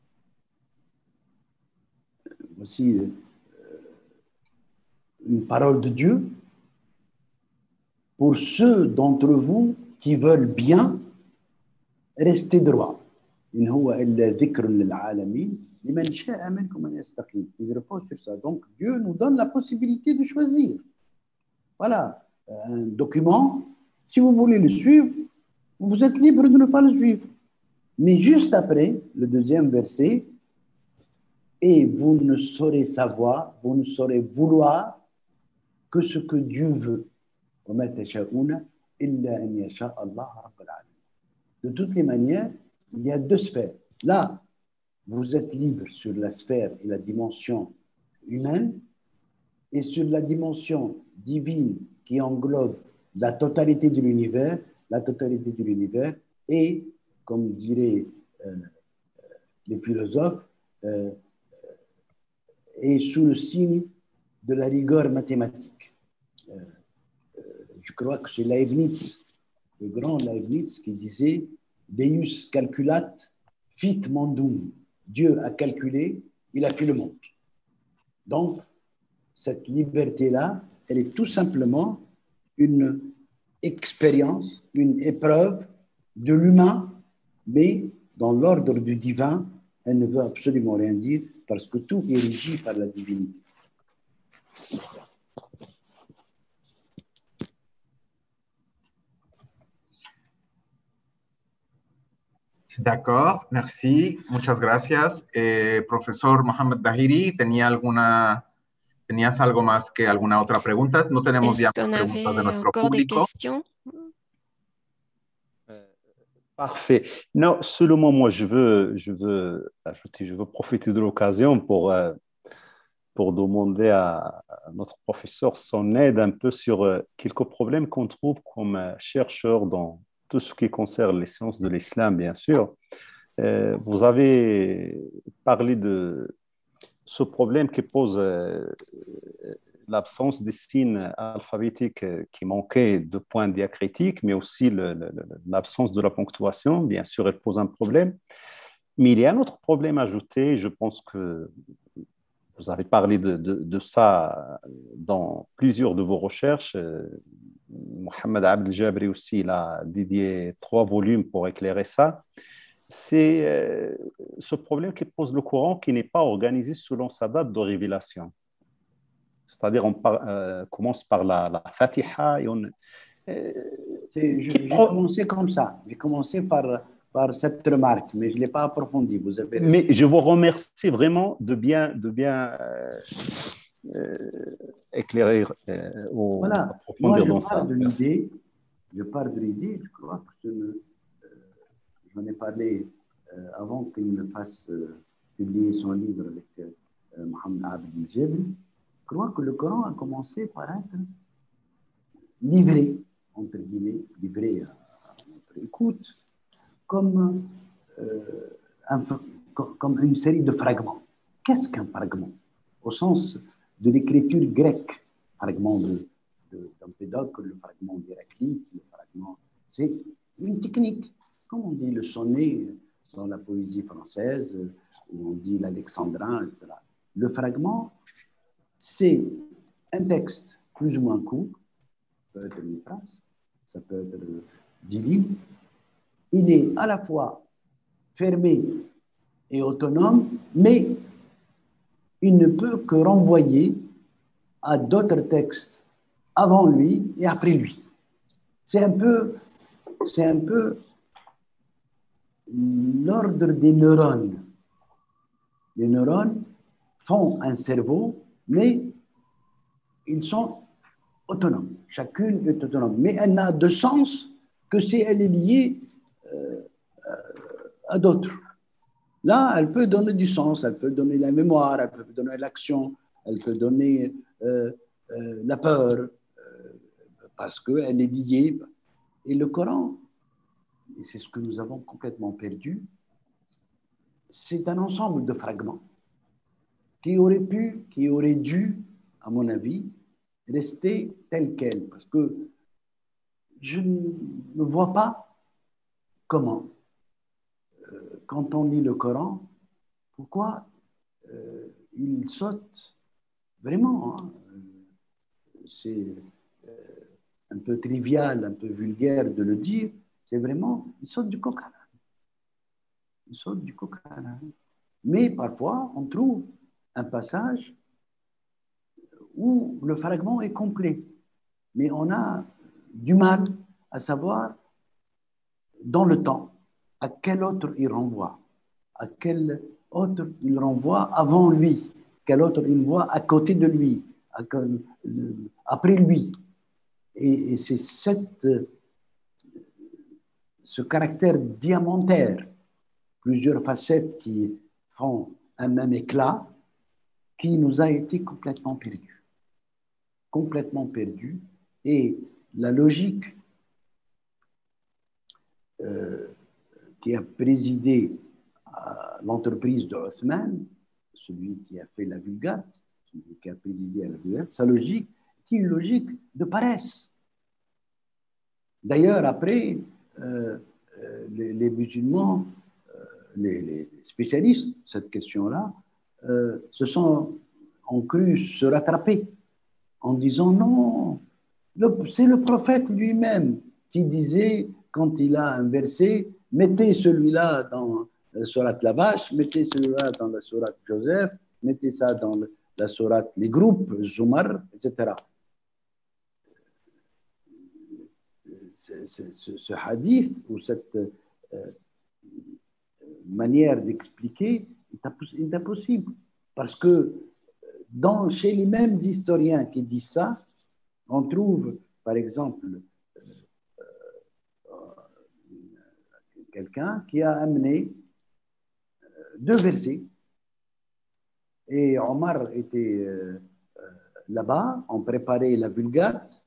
voici euh, une parole de Dieu pour ceux d'entre vous qui veulent bien rester droit. Il repose sur ça. Donc Dieu nous donne la possibilité de choisir. Voilà, un document, si vous voulez le suivre, vous êtes libre de ne pas le suivre. Mais juste après, le deuxième verset, et vous ne saurez savoir, vous ne saurez vouloir que ce que Dieu veut. De toutes les manières, il y a deux sphères. Là, vous êtes libre sur la sphère et la dimension humaine, et sur la dimension divine qui englobe la totalité de l'univers, la totalité de l'univers, et, comme diraient euh, les philosophes, euh, et sous le signe de la rigueur mathématique. Euh, je crois que c'est Leibniz, le grand Leibniz, qui disait Deus calculat fit mondum. Dieu a calculé, il a fait le monde. Donc, cette liberté-là, elle est tout simplement une expérience, une épreuve de l'humain, mais dans l'ordre du divin, elle ne veut absolument rien dire parce que tout est régi par la divinité. D'accord, merci, muchas gracias. Eh, profesor Mohamed Dahiri, ¿tenía alguna, ¿tenías algo más que alguna otra pregunta? No tenemos ya más preguntas de nuestro público. Parfait. Non, seulement moi, je veux, je veux ajouter, je veux profiter de l'occasion pour, euh, pour demander à, à notre professeur son aide un peu sur euh, quelques problèmes qu'on trouve comme euh, chercheur dans tout ce qui concerne les sciences de l'islam, bien sûr. Euh, vous avez parlé de ce problème qui pose euh, l'absence des signes alphabétiques qui manquaient de points diacritiques, mais aussi le, le, l'absence de la ponctuation. Bien sûr, elle pose un problème. Mais il y a un autre problème ajouté. Je pense que vous avez parlé de, de, de ça dans plusieurs de vos recherches. Mohamed Abdel Jabri aussi, il a dédié trois volumes pour éclairer ça. C'est euh, ce problème qui pose le Coran qui n'est pas organisé selon sa date de révélation. C'est-à-dire, on par, euh, commence par la, la Fatiha et on... Euh, j'ai pro... commencé comme ça. J'ai commencé par, par cette remarque, mais je ne l'ai pas approfondie. Vous avez raison. Mais je vous remercie vraiment de bien, de bien euh, euh, éclairer euh, ou voilà. approfondir Moi, dans je parle ça. de l'idée, je parle de l'idée, je crois que je ne... J'en ai parlé euh, avant qu'il ne fasse euh, publier son livre avec euh, Mohamed Abdel Jabri. Je crois que le Coran a commencé par être livré, entre guillemets, livré à, à notre écoute, comme, euh, un, comme une série de fragments. Qu'est-ce qu'un fragment? Au sens de l'écriture grecque, fragment de, de, d'Empédocle, le fragment d'Héraclite, le fragment... C'est une technique. Comme on dit le sonnet dans la poésie française, où on dit l'alexandrin, et cetera. Le fragment, c'est un texte plus ou moins court, ça peut être une phrase, ça peut être dix lignes. Il est à la fois fermé et autonome, mais il ne peut que renvoyer à d'autres textes avant lui et après lui. C'est un peu, c'est un peu l'ordre des neurones. Les neurones font un cerveau, mais ils sont autonomes. Chacune est autonome. Mais elle n'a de sens que si elle est liée euh, à d'autres. Là, elle peut donner du sens, elle peut donner la mémoire, elle peut donner l'action, elle peut donner euh, euh, la peur, euh, parce qu'elle est liée. Et le Coran, et c'est ce que nous avons complètement perdu, c'est un ensemble de fragments qui auraient pu, qui auraient dû, à mon avis, rester tel quel. Parce que je ne vois pas comment, euh, quand on lit le Coran, pourquoi euh, il saute vraiment. Hein, c'est euh, un peu trivial, un peu vulgaire de le dire, c'est vraiment, il saute du coq à l'âne. Il saute du coq à l'âne. Mais parfois, on trouve un passage où le fragment est complet. Mais on a du mal à savoir, dans le temps, à quel autre il renvoie, à quel autre il renvoie avant lui, quel autre il voit à côté de lui, à, après lui. Et, et c'est cette, ce caractère diamantaire, plusieurs facettes qui font un même éclat, qui nous a été complètement perdu. Complètement perdu. Et la logique euh, qui a présidé à l'entreprise de Othman, celui qui a fait la Vulgate, celui qui a présidé à la Vulgate, sa logique est une logique de paresse. D'ailleurs, après, euh, euh, les, les musulmans, euh, les, les spécialistes de cette question-là, euh, se sont, ont cru se rattraper en disant non, c'est le prophète lui-même qui disait, quand il a un verset, mettez celui-là dans la sourate la vache, mettez celui-là dans la sourate Joseph, mettez ça dans la sourate les groupes, Zumar, et cetera. Ce, ce, ce hadith ou cette euh, manière d'expliquer est impossible parce que dans, chez les mêmes historiens qui disent ça, on trouve par exemple euh, euh, quelqu'un qui a amené deux versets et Omar était euh, là-bas, on préparait la Vulgate.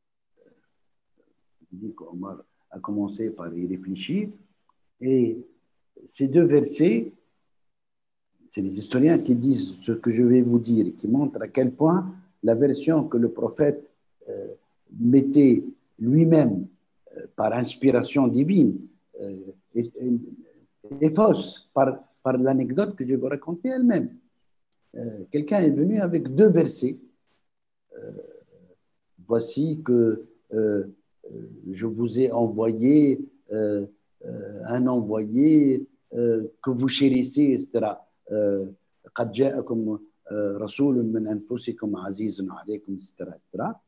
Il dit qu'Omar a commencé par y réfléchir et ces deux versets, c'est les historiens qui disent ce que je vais vous dire et qui montrent à quel point la version que le prophète euh, mettait lui-même euh, par inspiration divine euh, est, est, est fausse par, par l'anecdote que je vais vous raconter elle-même. Euh, quelqu'un est venu avec deux versets. Euh, voici que euh, je vous ai envoyé euh, euh, un envoyé euh, que vous chérissez, et cetera. قد جاءكم رسول من أنفسكم عزيز عليكم, et cetera, et cetera.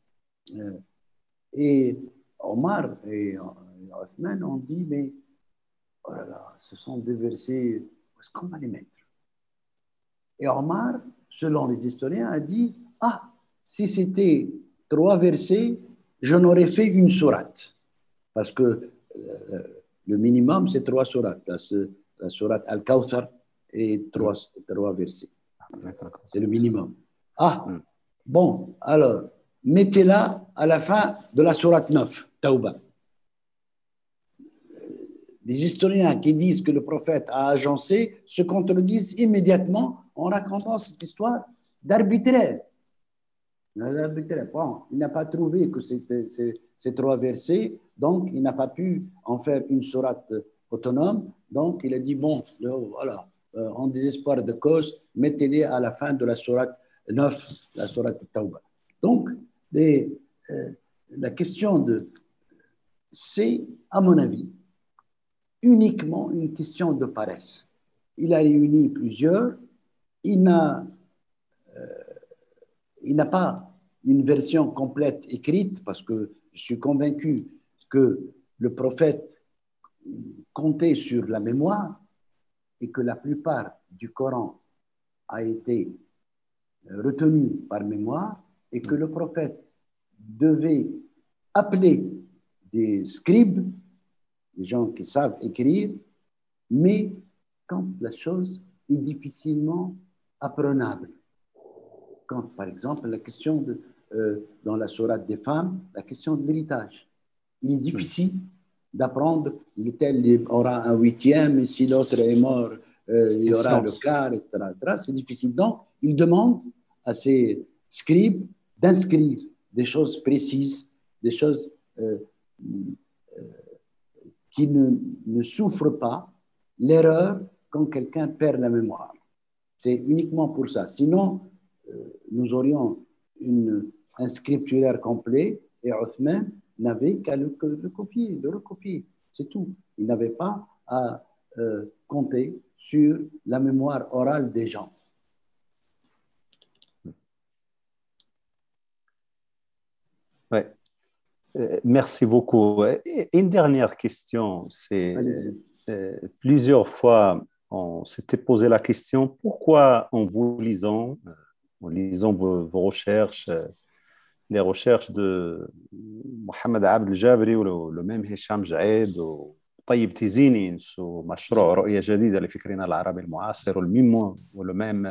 Et Omar et Othman ont dit, mais oh là là, ce sont des versets, où est-ce qu'on va les mettre? Et Omar, selon les historiens, a dit, ah, si c'était trois versets, je n'aurais fait une sourate. Parce que le minimum, c'est trois sourates. La, la sourate Al-Kawthar et trois, mmh. trois versets. C'est le minimum. Ah, mmh. Bon, alors, mettez-la à la fin de la sourate neuf, Tawbah. Les historiens qui disent que le prophète a agencé se contredisent immédiatement en racontant cette histoire d'arbitraire. Bon, il n'a pas trouvé que c'était ces, ces trois versets, donc il n'a pas pu en faire une sourate autonome. Donc il a dit, bon, voilà, euh, en désespoir de cause, mettez-les à la fin de la sourate neuf, la sourate Tawbah. Donc, les, euh, la question de... C'est, à mon avis, uniquement une question de paresse. Il a réuni plusieurs, il n'a euh, il n'a pas une version complète écrite parce que je suis convaincu que le prophète comptait sur la mémoire et que la plupart du Coran a été retenu par mémoire et que le prophète devait appeler des scribes, des gens qui savent écrire, mais quand la chose est difficilement apprenable. Quand, par exemple, la question de, euh, dans la sourate des femmes, la question de l'héritage. Il est difficile d'apprendre, tel aura un huitième, et si l'autre est mort, euh, il aura le quart, et cetera. C'est difficile. Donc, il demande à ses scribes d'inscrire des choses précises, des choses euh, euh, qui ne, ne souffrent pas l'erreur quand quelqu'un perd la mémoire. C'est uniquement pour ça. Sinon, nous aurions une, un scripturaire complet et Othman n'avait qu'à le, le copier, le recopier. C'est tout. Il n'avait pas à euh, compter sur la mémoire orale des gens. Ouais. Euh, merci beaucoup. Et une dernière question, c'est euh, plusieurs fois on s'était posé la question pourquoi en vous lisant en lisant vos, vos recherches, les recherches de Mohamed Abd el-Jabri ou le, le même Hicham Jaïd ou طيب تيزيني سو مشروع رؤية جديدة لفكرنا العربي المعاصر والميم وله même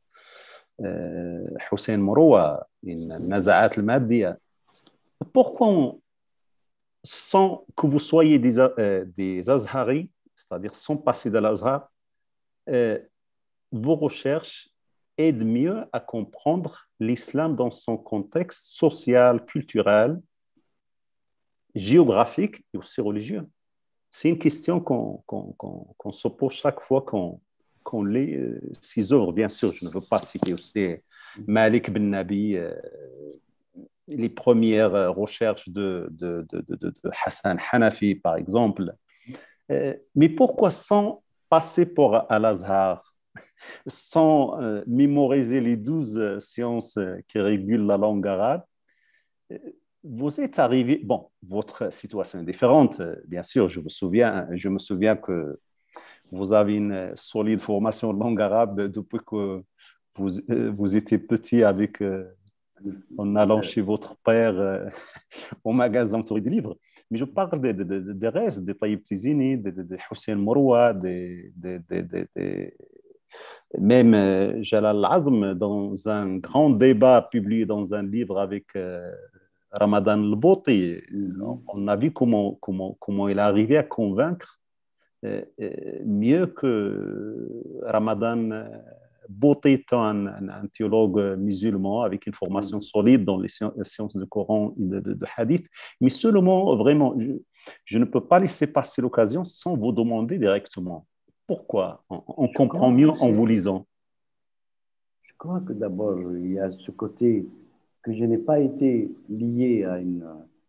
حسين مروة النزعات المادية. Pourquoi on, sans que vous soyez des, euh, des Azharis, c'est-à-dire sans passer de l'Azhar, euh, vos recherches aident mieux à comprendre l'islam dans son contexte social, culturel, géographique et aussi religieux. C'est une question qu'on qu'on, qu'on, qu'on se pose chaque fois qu'on, qu'on lit euh, ces œuvres. Bien sûr, je ne veux pas citer aussi Malik Ben Nabi, euh, les premières euh, recherches de, de, de, de, de Hassan Hanafi, par exemple. Euh, mais pourquoi sans passer pour Al-Azhar, sans euh, mémoriser les douze euh, sciences euh, qui régulent la langue arabe, euh, vous êtes arrivé, bon, votre situation est différente, euh, bien sûr, je, vous souviens, je me souviens que vous avez une solide formation en langue arabe depuis que vous, euh, vous étiez petit avec, euh, en allant chez votre père euh, au magasin entouré de livres. Mais je parle des de, de, de restes, des Taïb Tizini, de, de, de Hussein Moroua, de, de, de, de, de, même euh, Jalal Azm, dans un grand débat publié dans un livre avec euh, Ramadan al-Bouti. On a vu comment, comment, comment il a arrivé à convaincre euh, euh, mieux que Ramadan euh, Bouti étant un, un, un théologue musulman avec une formation solide dans les sciences du Coran et de, de, de Hadith. Mais seulement, vraiment, je, je ne peux pas laisser passer l'occasion sans vous demander directement. Pourquoi? On, on comprend mieux en vous lisant. Je crois que d'abord, il y a ce côté que je n'ai pas été lié à, une,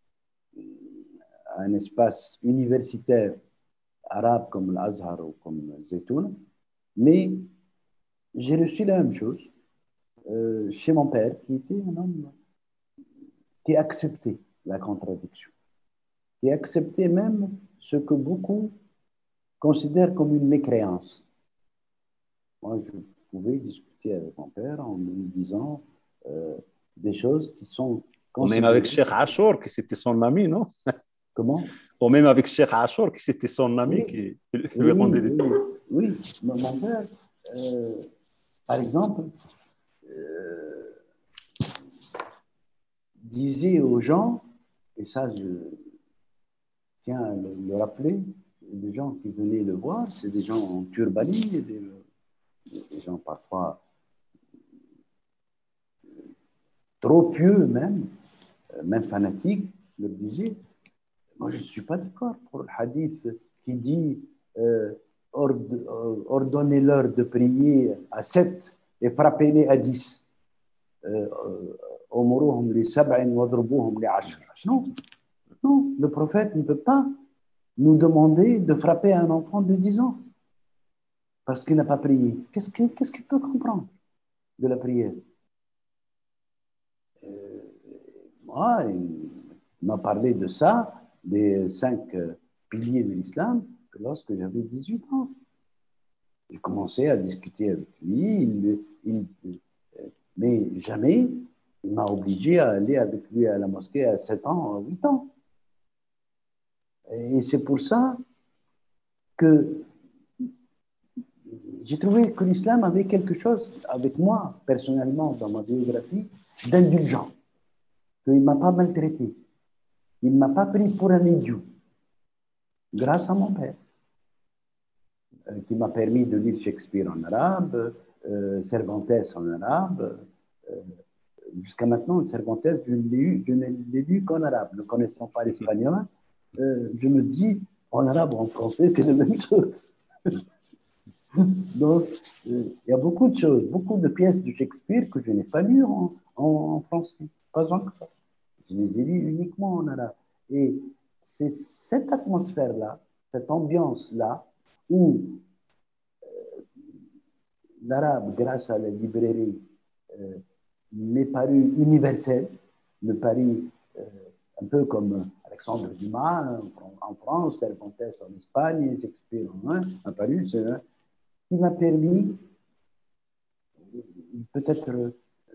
à un espace universitaire arabe comme l'Azhar ou comme Zaytoun, mais j'ai reçu la même chose euh, chez mon père, qui était un homme qui acceptait la contradiction, qui acceptait même ce que beaucoup considèrent comme une mécréance. Moi, je pouvais discuter avec mon père en lui disant euh, des choses qui sont Ou même avec Cheikh Ashur, qui c'était son ami, non? Comment? Ou même avec Cheikh Ashur, qui c'était son ami, oui. qui lui oui, rendait oui, des... oui, oui, mon père, euh, par exemple, euh, disait aux gens, et ça je tiens à le, le rappeler, les gens qui venaient le voir, c'est des gens en turbanie, des, des gens parfois trop pieux même, même fanatiques, leur disaient, moi je ne suis pas d'accord pour le hadith qui dit euh, ord, ordonnez-leur de prier à sept et frappez-les à dix. أمروهم لسبع واضربوهم لعشر. Non, non, le prophète ne peut pas nous demander de frapper un enfant de dix ans parce qu'il n'a pas prié. Qu'est-ce qu'il qu'est-ce qu'il peut comprendre de la prière? euh, Moi, il m'a parlé de ça, des cinq piliers de l'islam, que lorsque j'avais dix-huit ans. J'ai commencé à discuter avec lui, il, il, mais jamais il m'a obligé à aller avec lui à la mosquée à sept ans, à huit ans. Et c'est pour ça que j'ai trouvé que l'islam avait quelque chose, avec moi, personnellement, dans ma biographie, d'indulgent. Qu'il ne m'a pas maltraité. Il ne m'a pas pris pour un idiot. Grâce à mon père, euh, qui m'a permis de lire Shakespeare en arabe, euh, Cervantes en arabe. Euh, Jusqu'à maintenant, Cervantes, je, eu, je ne l'ai lu qu'en arabe. Ne connaissant pas l'espagnol, euh, je me dis, en arabe ou en français, c'est la même chose. Donc, euh, il y a beaucoup de choses, beaucoup de pièces de Shakespeare que je n'ai pas lues en, en, en français. Pas encore. Je les ai lues uniquement en arabe. Et c'est cette atmosphère-là, cette ambiance-là, où euh, l'arabe, grâce à la librairie, euh, m'est paru universel, me paru euh, un peu comme Alexandre Dumas en, en France, Cervantes en Espagne, Shakespeare en un, m'a paru, c'est un, qui m'a permis, peut-être euh,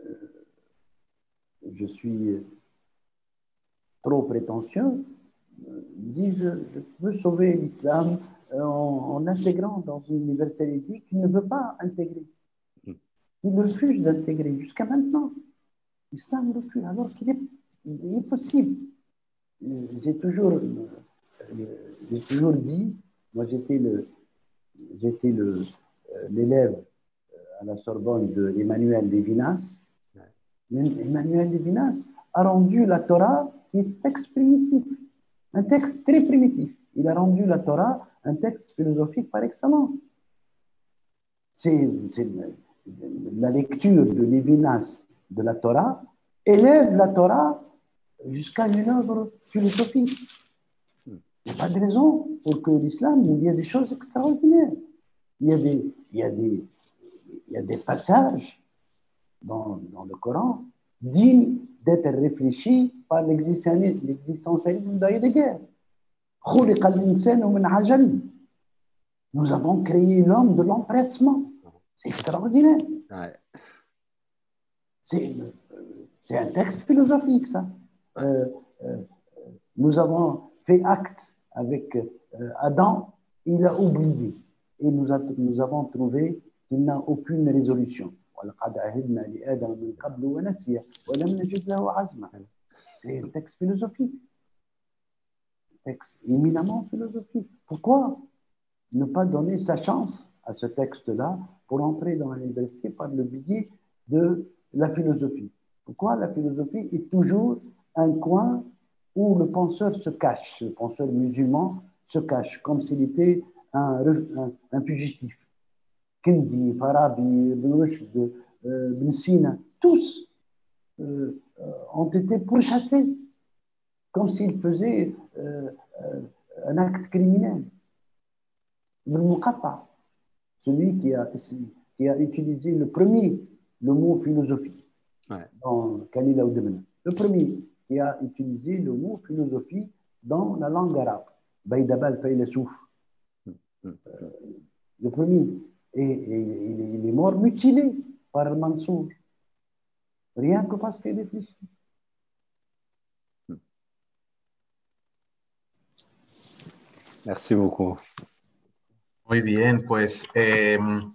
je suis trop prétentieux, dis je, je veux sauver l'islam en, en intégrant dans une universalité qui ne veut pas intégrer. Il refuse d'intégrer jusqu'à maintenant. L'islam refuse, alors qu'il est, il est possible. J'ai toujours, j'ai toujours dit, moi j'étais le, j'étais le, l'élève à la Sorbonne de Emmanuel Levinas. Emmanuel Levinas a rendu la Torah un texte primitif. Un texte très primitif. Il a rendu la Torah un texte philosophique par excellence. C'est la lecture de Lévinas de la Torah élève la Torah jusqu'à une œuvre philosophique. Il n'y a pas de raison pour que l'islam, il y a des choses extraordinaires. Il y a des, il y a des, il y a des passages dans, dans le Coran dignes d'être réfléchis par l'existentialisme d'Heidegger. Nous avons créé l'homme de l'empressement. C'est extraordinaire. Ouais. C'est un texte philosophique, ça. Euh, euh, nous avons fait acte avec euh, Adam, il a oublié. Et nous, a, nous avons trouvé qu'il n'a aucune résolution. C'est un texte philosophique. Un texte éminemment philosophique. Pourquoi ne pas donner sa chance à ce texte-là pour entrer dans l'université par le biais de la philosophie? Pourquoi la philosophie est toujours un coin où le penseur se cache, le penseur musulman se cache, comme s'il était un, un, un fugitif. Kendi, Farabi, Ibn Rushd, euh, Ibn Sina, tous euh, ont été pourchassés, comme s'ils faisaient euh, euh, un acte criminel. Ibn Muqatta, celui qui a, qui a utilisé le premier, le mot philosophie, ouais, dans Khalil Aoudemena. Le premier qui a utilisé le mot philosophie dans la langue arabe. Baïdabal Faylasouf. Euh, le premier. Et, et, et il est mort mutilé par le Mansour. Rien que parce qu'il réfléchit. Merci beaucoup. Muy bien, pues eh,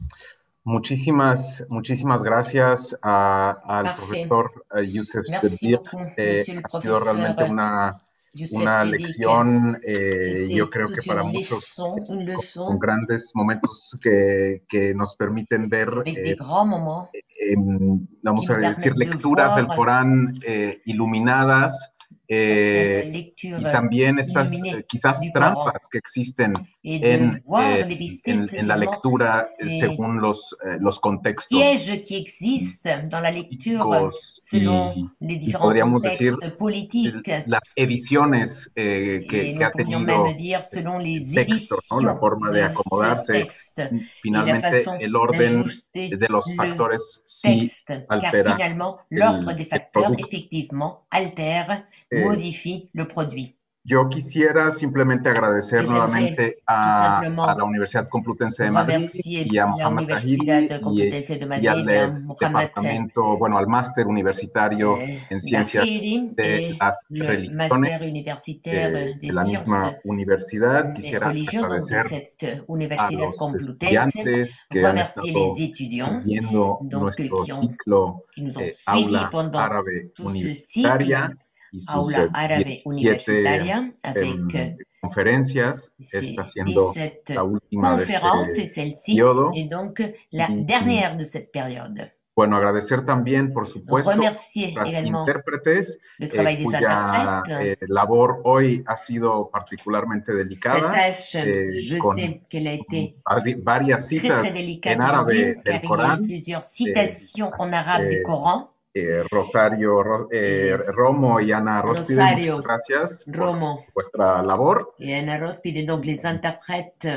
muchísimas, muchísimas gracias a, al Parfait. profesor uh, Youssef Merci Seddiq. beaucoup, Eh, monsieur le ha sido realmente professeur una, Youssef una Seddiq. lección, eh, yo C'était creo que toute para une muchos, leçon, une con, leçon con grandes momentos que, que nos permiten ver, avec des eh, grands moments eh, vamos qui a nous decir, permettent de lecturas del voir Corán eh, iluminadas. certaines Eh, lectures y también estas illuminées eh, quizás du Coran trampas que existen et en, de voir eh, dépister en, en la précisément lectura eh, ces según los, eh, los contextos pièges qui existent dans la lecture políticos selon y, les y différents podríamos decir contextes politiques. las ediciones eh, que, Et que nous ha pourrions même tenido dire selon el les texto, ¿no? La éditions forma de de ce acomodarse. texte et la Finalmente, façon el orden d'ajuster de los le factores sí texte, car altera finalement, l'ordre el, des el facteurs, producto. effectivement, altère, Eh, modifie le produit. Yo quisiera simplemente agradecer Et j'aimerais nuevamente tout a, a simplement la Universidad Complutense de Madrid remercier y a la Mohamed Universidad Tahiri y, Complutense de y al Madrid et à eh, Mohamed departamento, bueno, al máster universitario euh, en ciencias Dahiri de et las le religiones master universitaire eh, des de la sciences misma universidad. des Quisiera religions, donc de agradecer cette a Universidad los Complutense, estudiantes que han remercier les estado étudiants siguiendo donc, euh, nuestro qui, ont, ciclo qui nous ont eh, suivis Aula pendant Árabe tout ce cycle Universitaria y sus Aula eh, Árabe diecisiete Universitaria avec em, conferencias. Esta ces siendo la dix-sept última de conférences et este celle-ci periodo. est donc la Y, dernière de cette période. Bueno, agradecer también, por supuesto, Remercier las également intérpretes, le travail eh, des cuya interprètes. eh, labor hoy ha sido particularmente Cette delicada, tâche, eh, je con sais qu'elle a été vari- varias très citas très en délicate árabe aujourd'hui, del car il y a eu Corán. plusieurs Eh, citations en arabe du eh, Coran. eh, Rosario Ro- eh, Et Romo y Ana Rospide, muchas Rosario gracias por Romo vuestra labor. et Anna Rospide, donc les interprètes,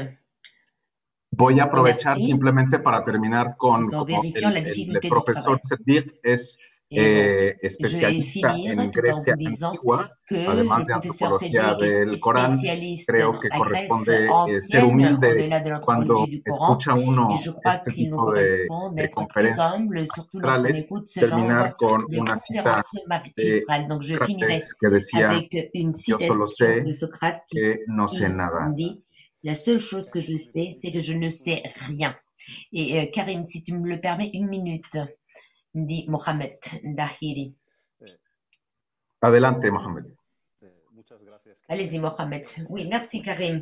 Voy a aprovechar remercie, simplemente para terminar con tout en como vérifiant el, la el difficulté du profesor travail. Seddiq es Et bon, eh, je vais especialista finir en tout en Grecia vous disant antigua, que además le de professeur antropología Seddiq del est Corán. spécialiste Creo dans que la Grèce corresponde eh, ser ancienne, humilde au-delà de cuando l'anthropologie du Coran, escucha et uno je crois este qu'il nous tipo de, correspond de d'être très conferencias humble, surtout lorsqu'on magistrales, écoute ce genre terminar con de una cita conférences de magistrales. Donc je finirai Sócrates que decía: avec une yo solo citation sé de Socrate qui, que no sé qui nada. dit « La seule chose que je sais, c'est que je ne sais rien ». Et euh, Karim, si tu me le permets, une minute, dit Mohamed Dahiri. Adelante, Mohamed. Allez-y, Mohamed. Oui, merci, Karim.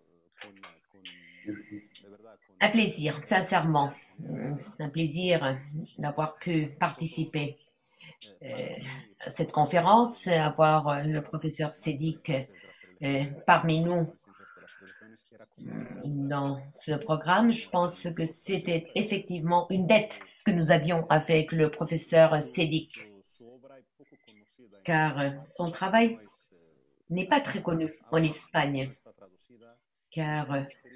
Un plaisir, sincèrement. C'est un plaisir d'avoir pu participer euh, à cette conférence, avoir le professeur Seddiq euh, parmi nous dans ce programme. Je pense que c'était effectivement une dette, ce que nous avions avec le professeur Sédic, car son travail n'est pas très connu en Espagne, car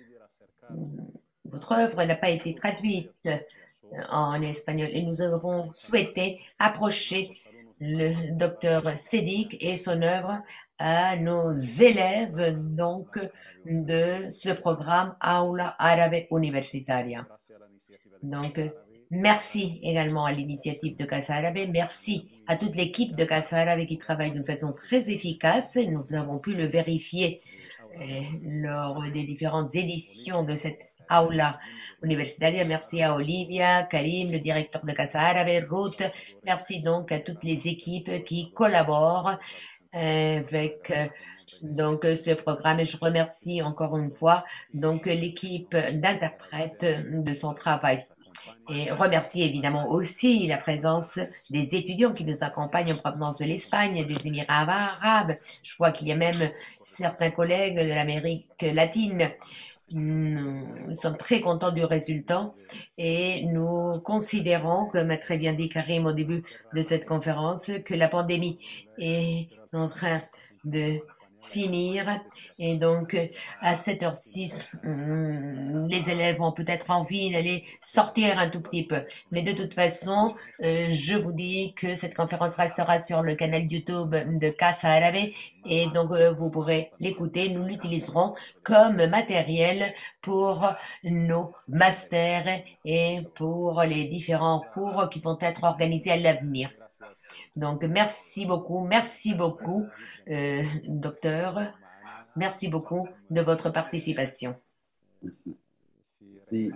votre œuvre n'a pas été traduite en espagnol et nous avons souhaité approcher le docteur Sédic et son œuvre à nos élèves donc de ce programme Aula Árabe Universitaria. Donc, merci également à l'initiative de Casa Árabe, merci à toute l'équipe de Casa Árabe qui travaille d'une façon très efficace. Nous avons pu le vérifier eh, lors des différentes éditions de cette Aula Universitaria. Merci à Olivia, Karim, le directeur de Casa Árabe, Ruth. Merci donc à toutes les équipes qui collaborent avec donc ce programme et je remercie encore une fois donc l'équipe d'interprètes de son travail. Et remercie évidemment aussi la présence des étudiants qui nous accompagnent en provenance de l'Espagne, des Émirats arabes. Je vois qu'il y a même certains collègues de l'Amérique latine. Nous sommes très contents du résultat et nous considérons, comme a très bien dit Karim au début de cette conférence, que la pandémie est en train de finir et donc à cette heure-ci les élèves ont peut-être envie d'aller sortir un tout petit peu, mais de toute façon euh, je vous dis que cette conférence restera sur le canal YouTube de Casa Árabe et donc euh, vous pourrez l'écouter. Nous l'utiliserons comme matériel pour nos masters et pour les différents cours qui vont être organisés à l'avenir. Donc, merci beaucoup, merci beaucoup, euh, docteur. Merci beaucoup de votre participation. Merci.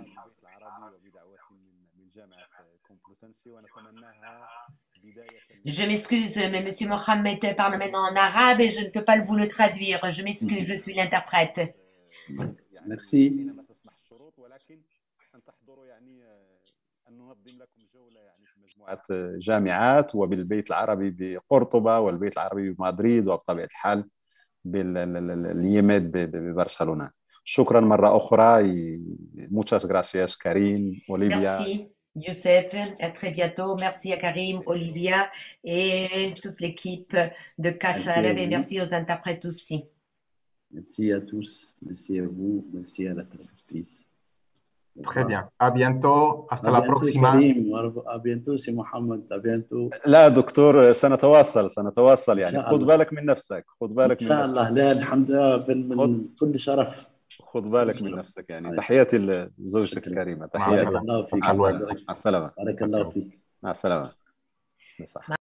Je m'excuse, mais Monsieur Mohamed parle maintenant en arabe et je ne peux pas vous le traduire. Je m'excuse, je suis l'interprète. Merci. مجموعة جامعات وبالبيت العربي بقرطبة والبيت العربي بمدريد وبطبيعة الحال باليماد ببرشلونة. شكرا مرة أخرى. Muchas gracias Karim, Olivia. Merci Youssef, à très bientôt. Merci à Karim, Olivia et toute l'équipe de Casa Árabe et merci aux interprètes aussi. Merci à tous, merci à vous, merci à la traductrice. Très bien. À bientôt. Hasta à la bientôt, próxima. Karim. À bientôt, c'est Mohamed. À bientôt. لا دكتور سنتواصل سنتواصل يعني خذ بالك من نفسك خذ بالك من نفسك. إن شاء الله. لا الحمد لله من كل شرف. خذ بالك من نفسك يعني. تحياتي لزوجتك الكريمة. تحياتي. بارك الله فيك. مع السلامة. بارك الله فيك. مع السلامة.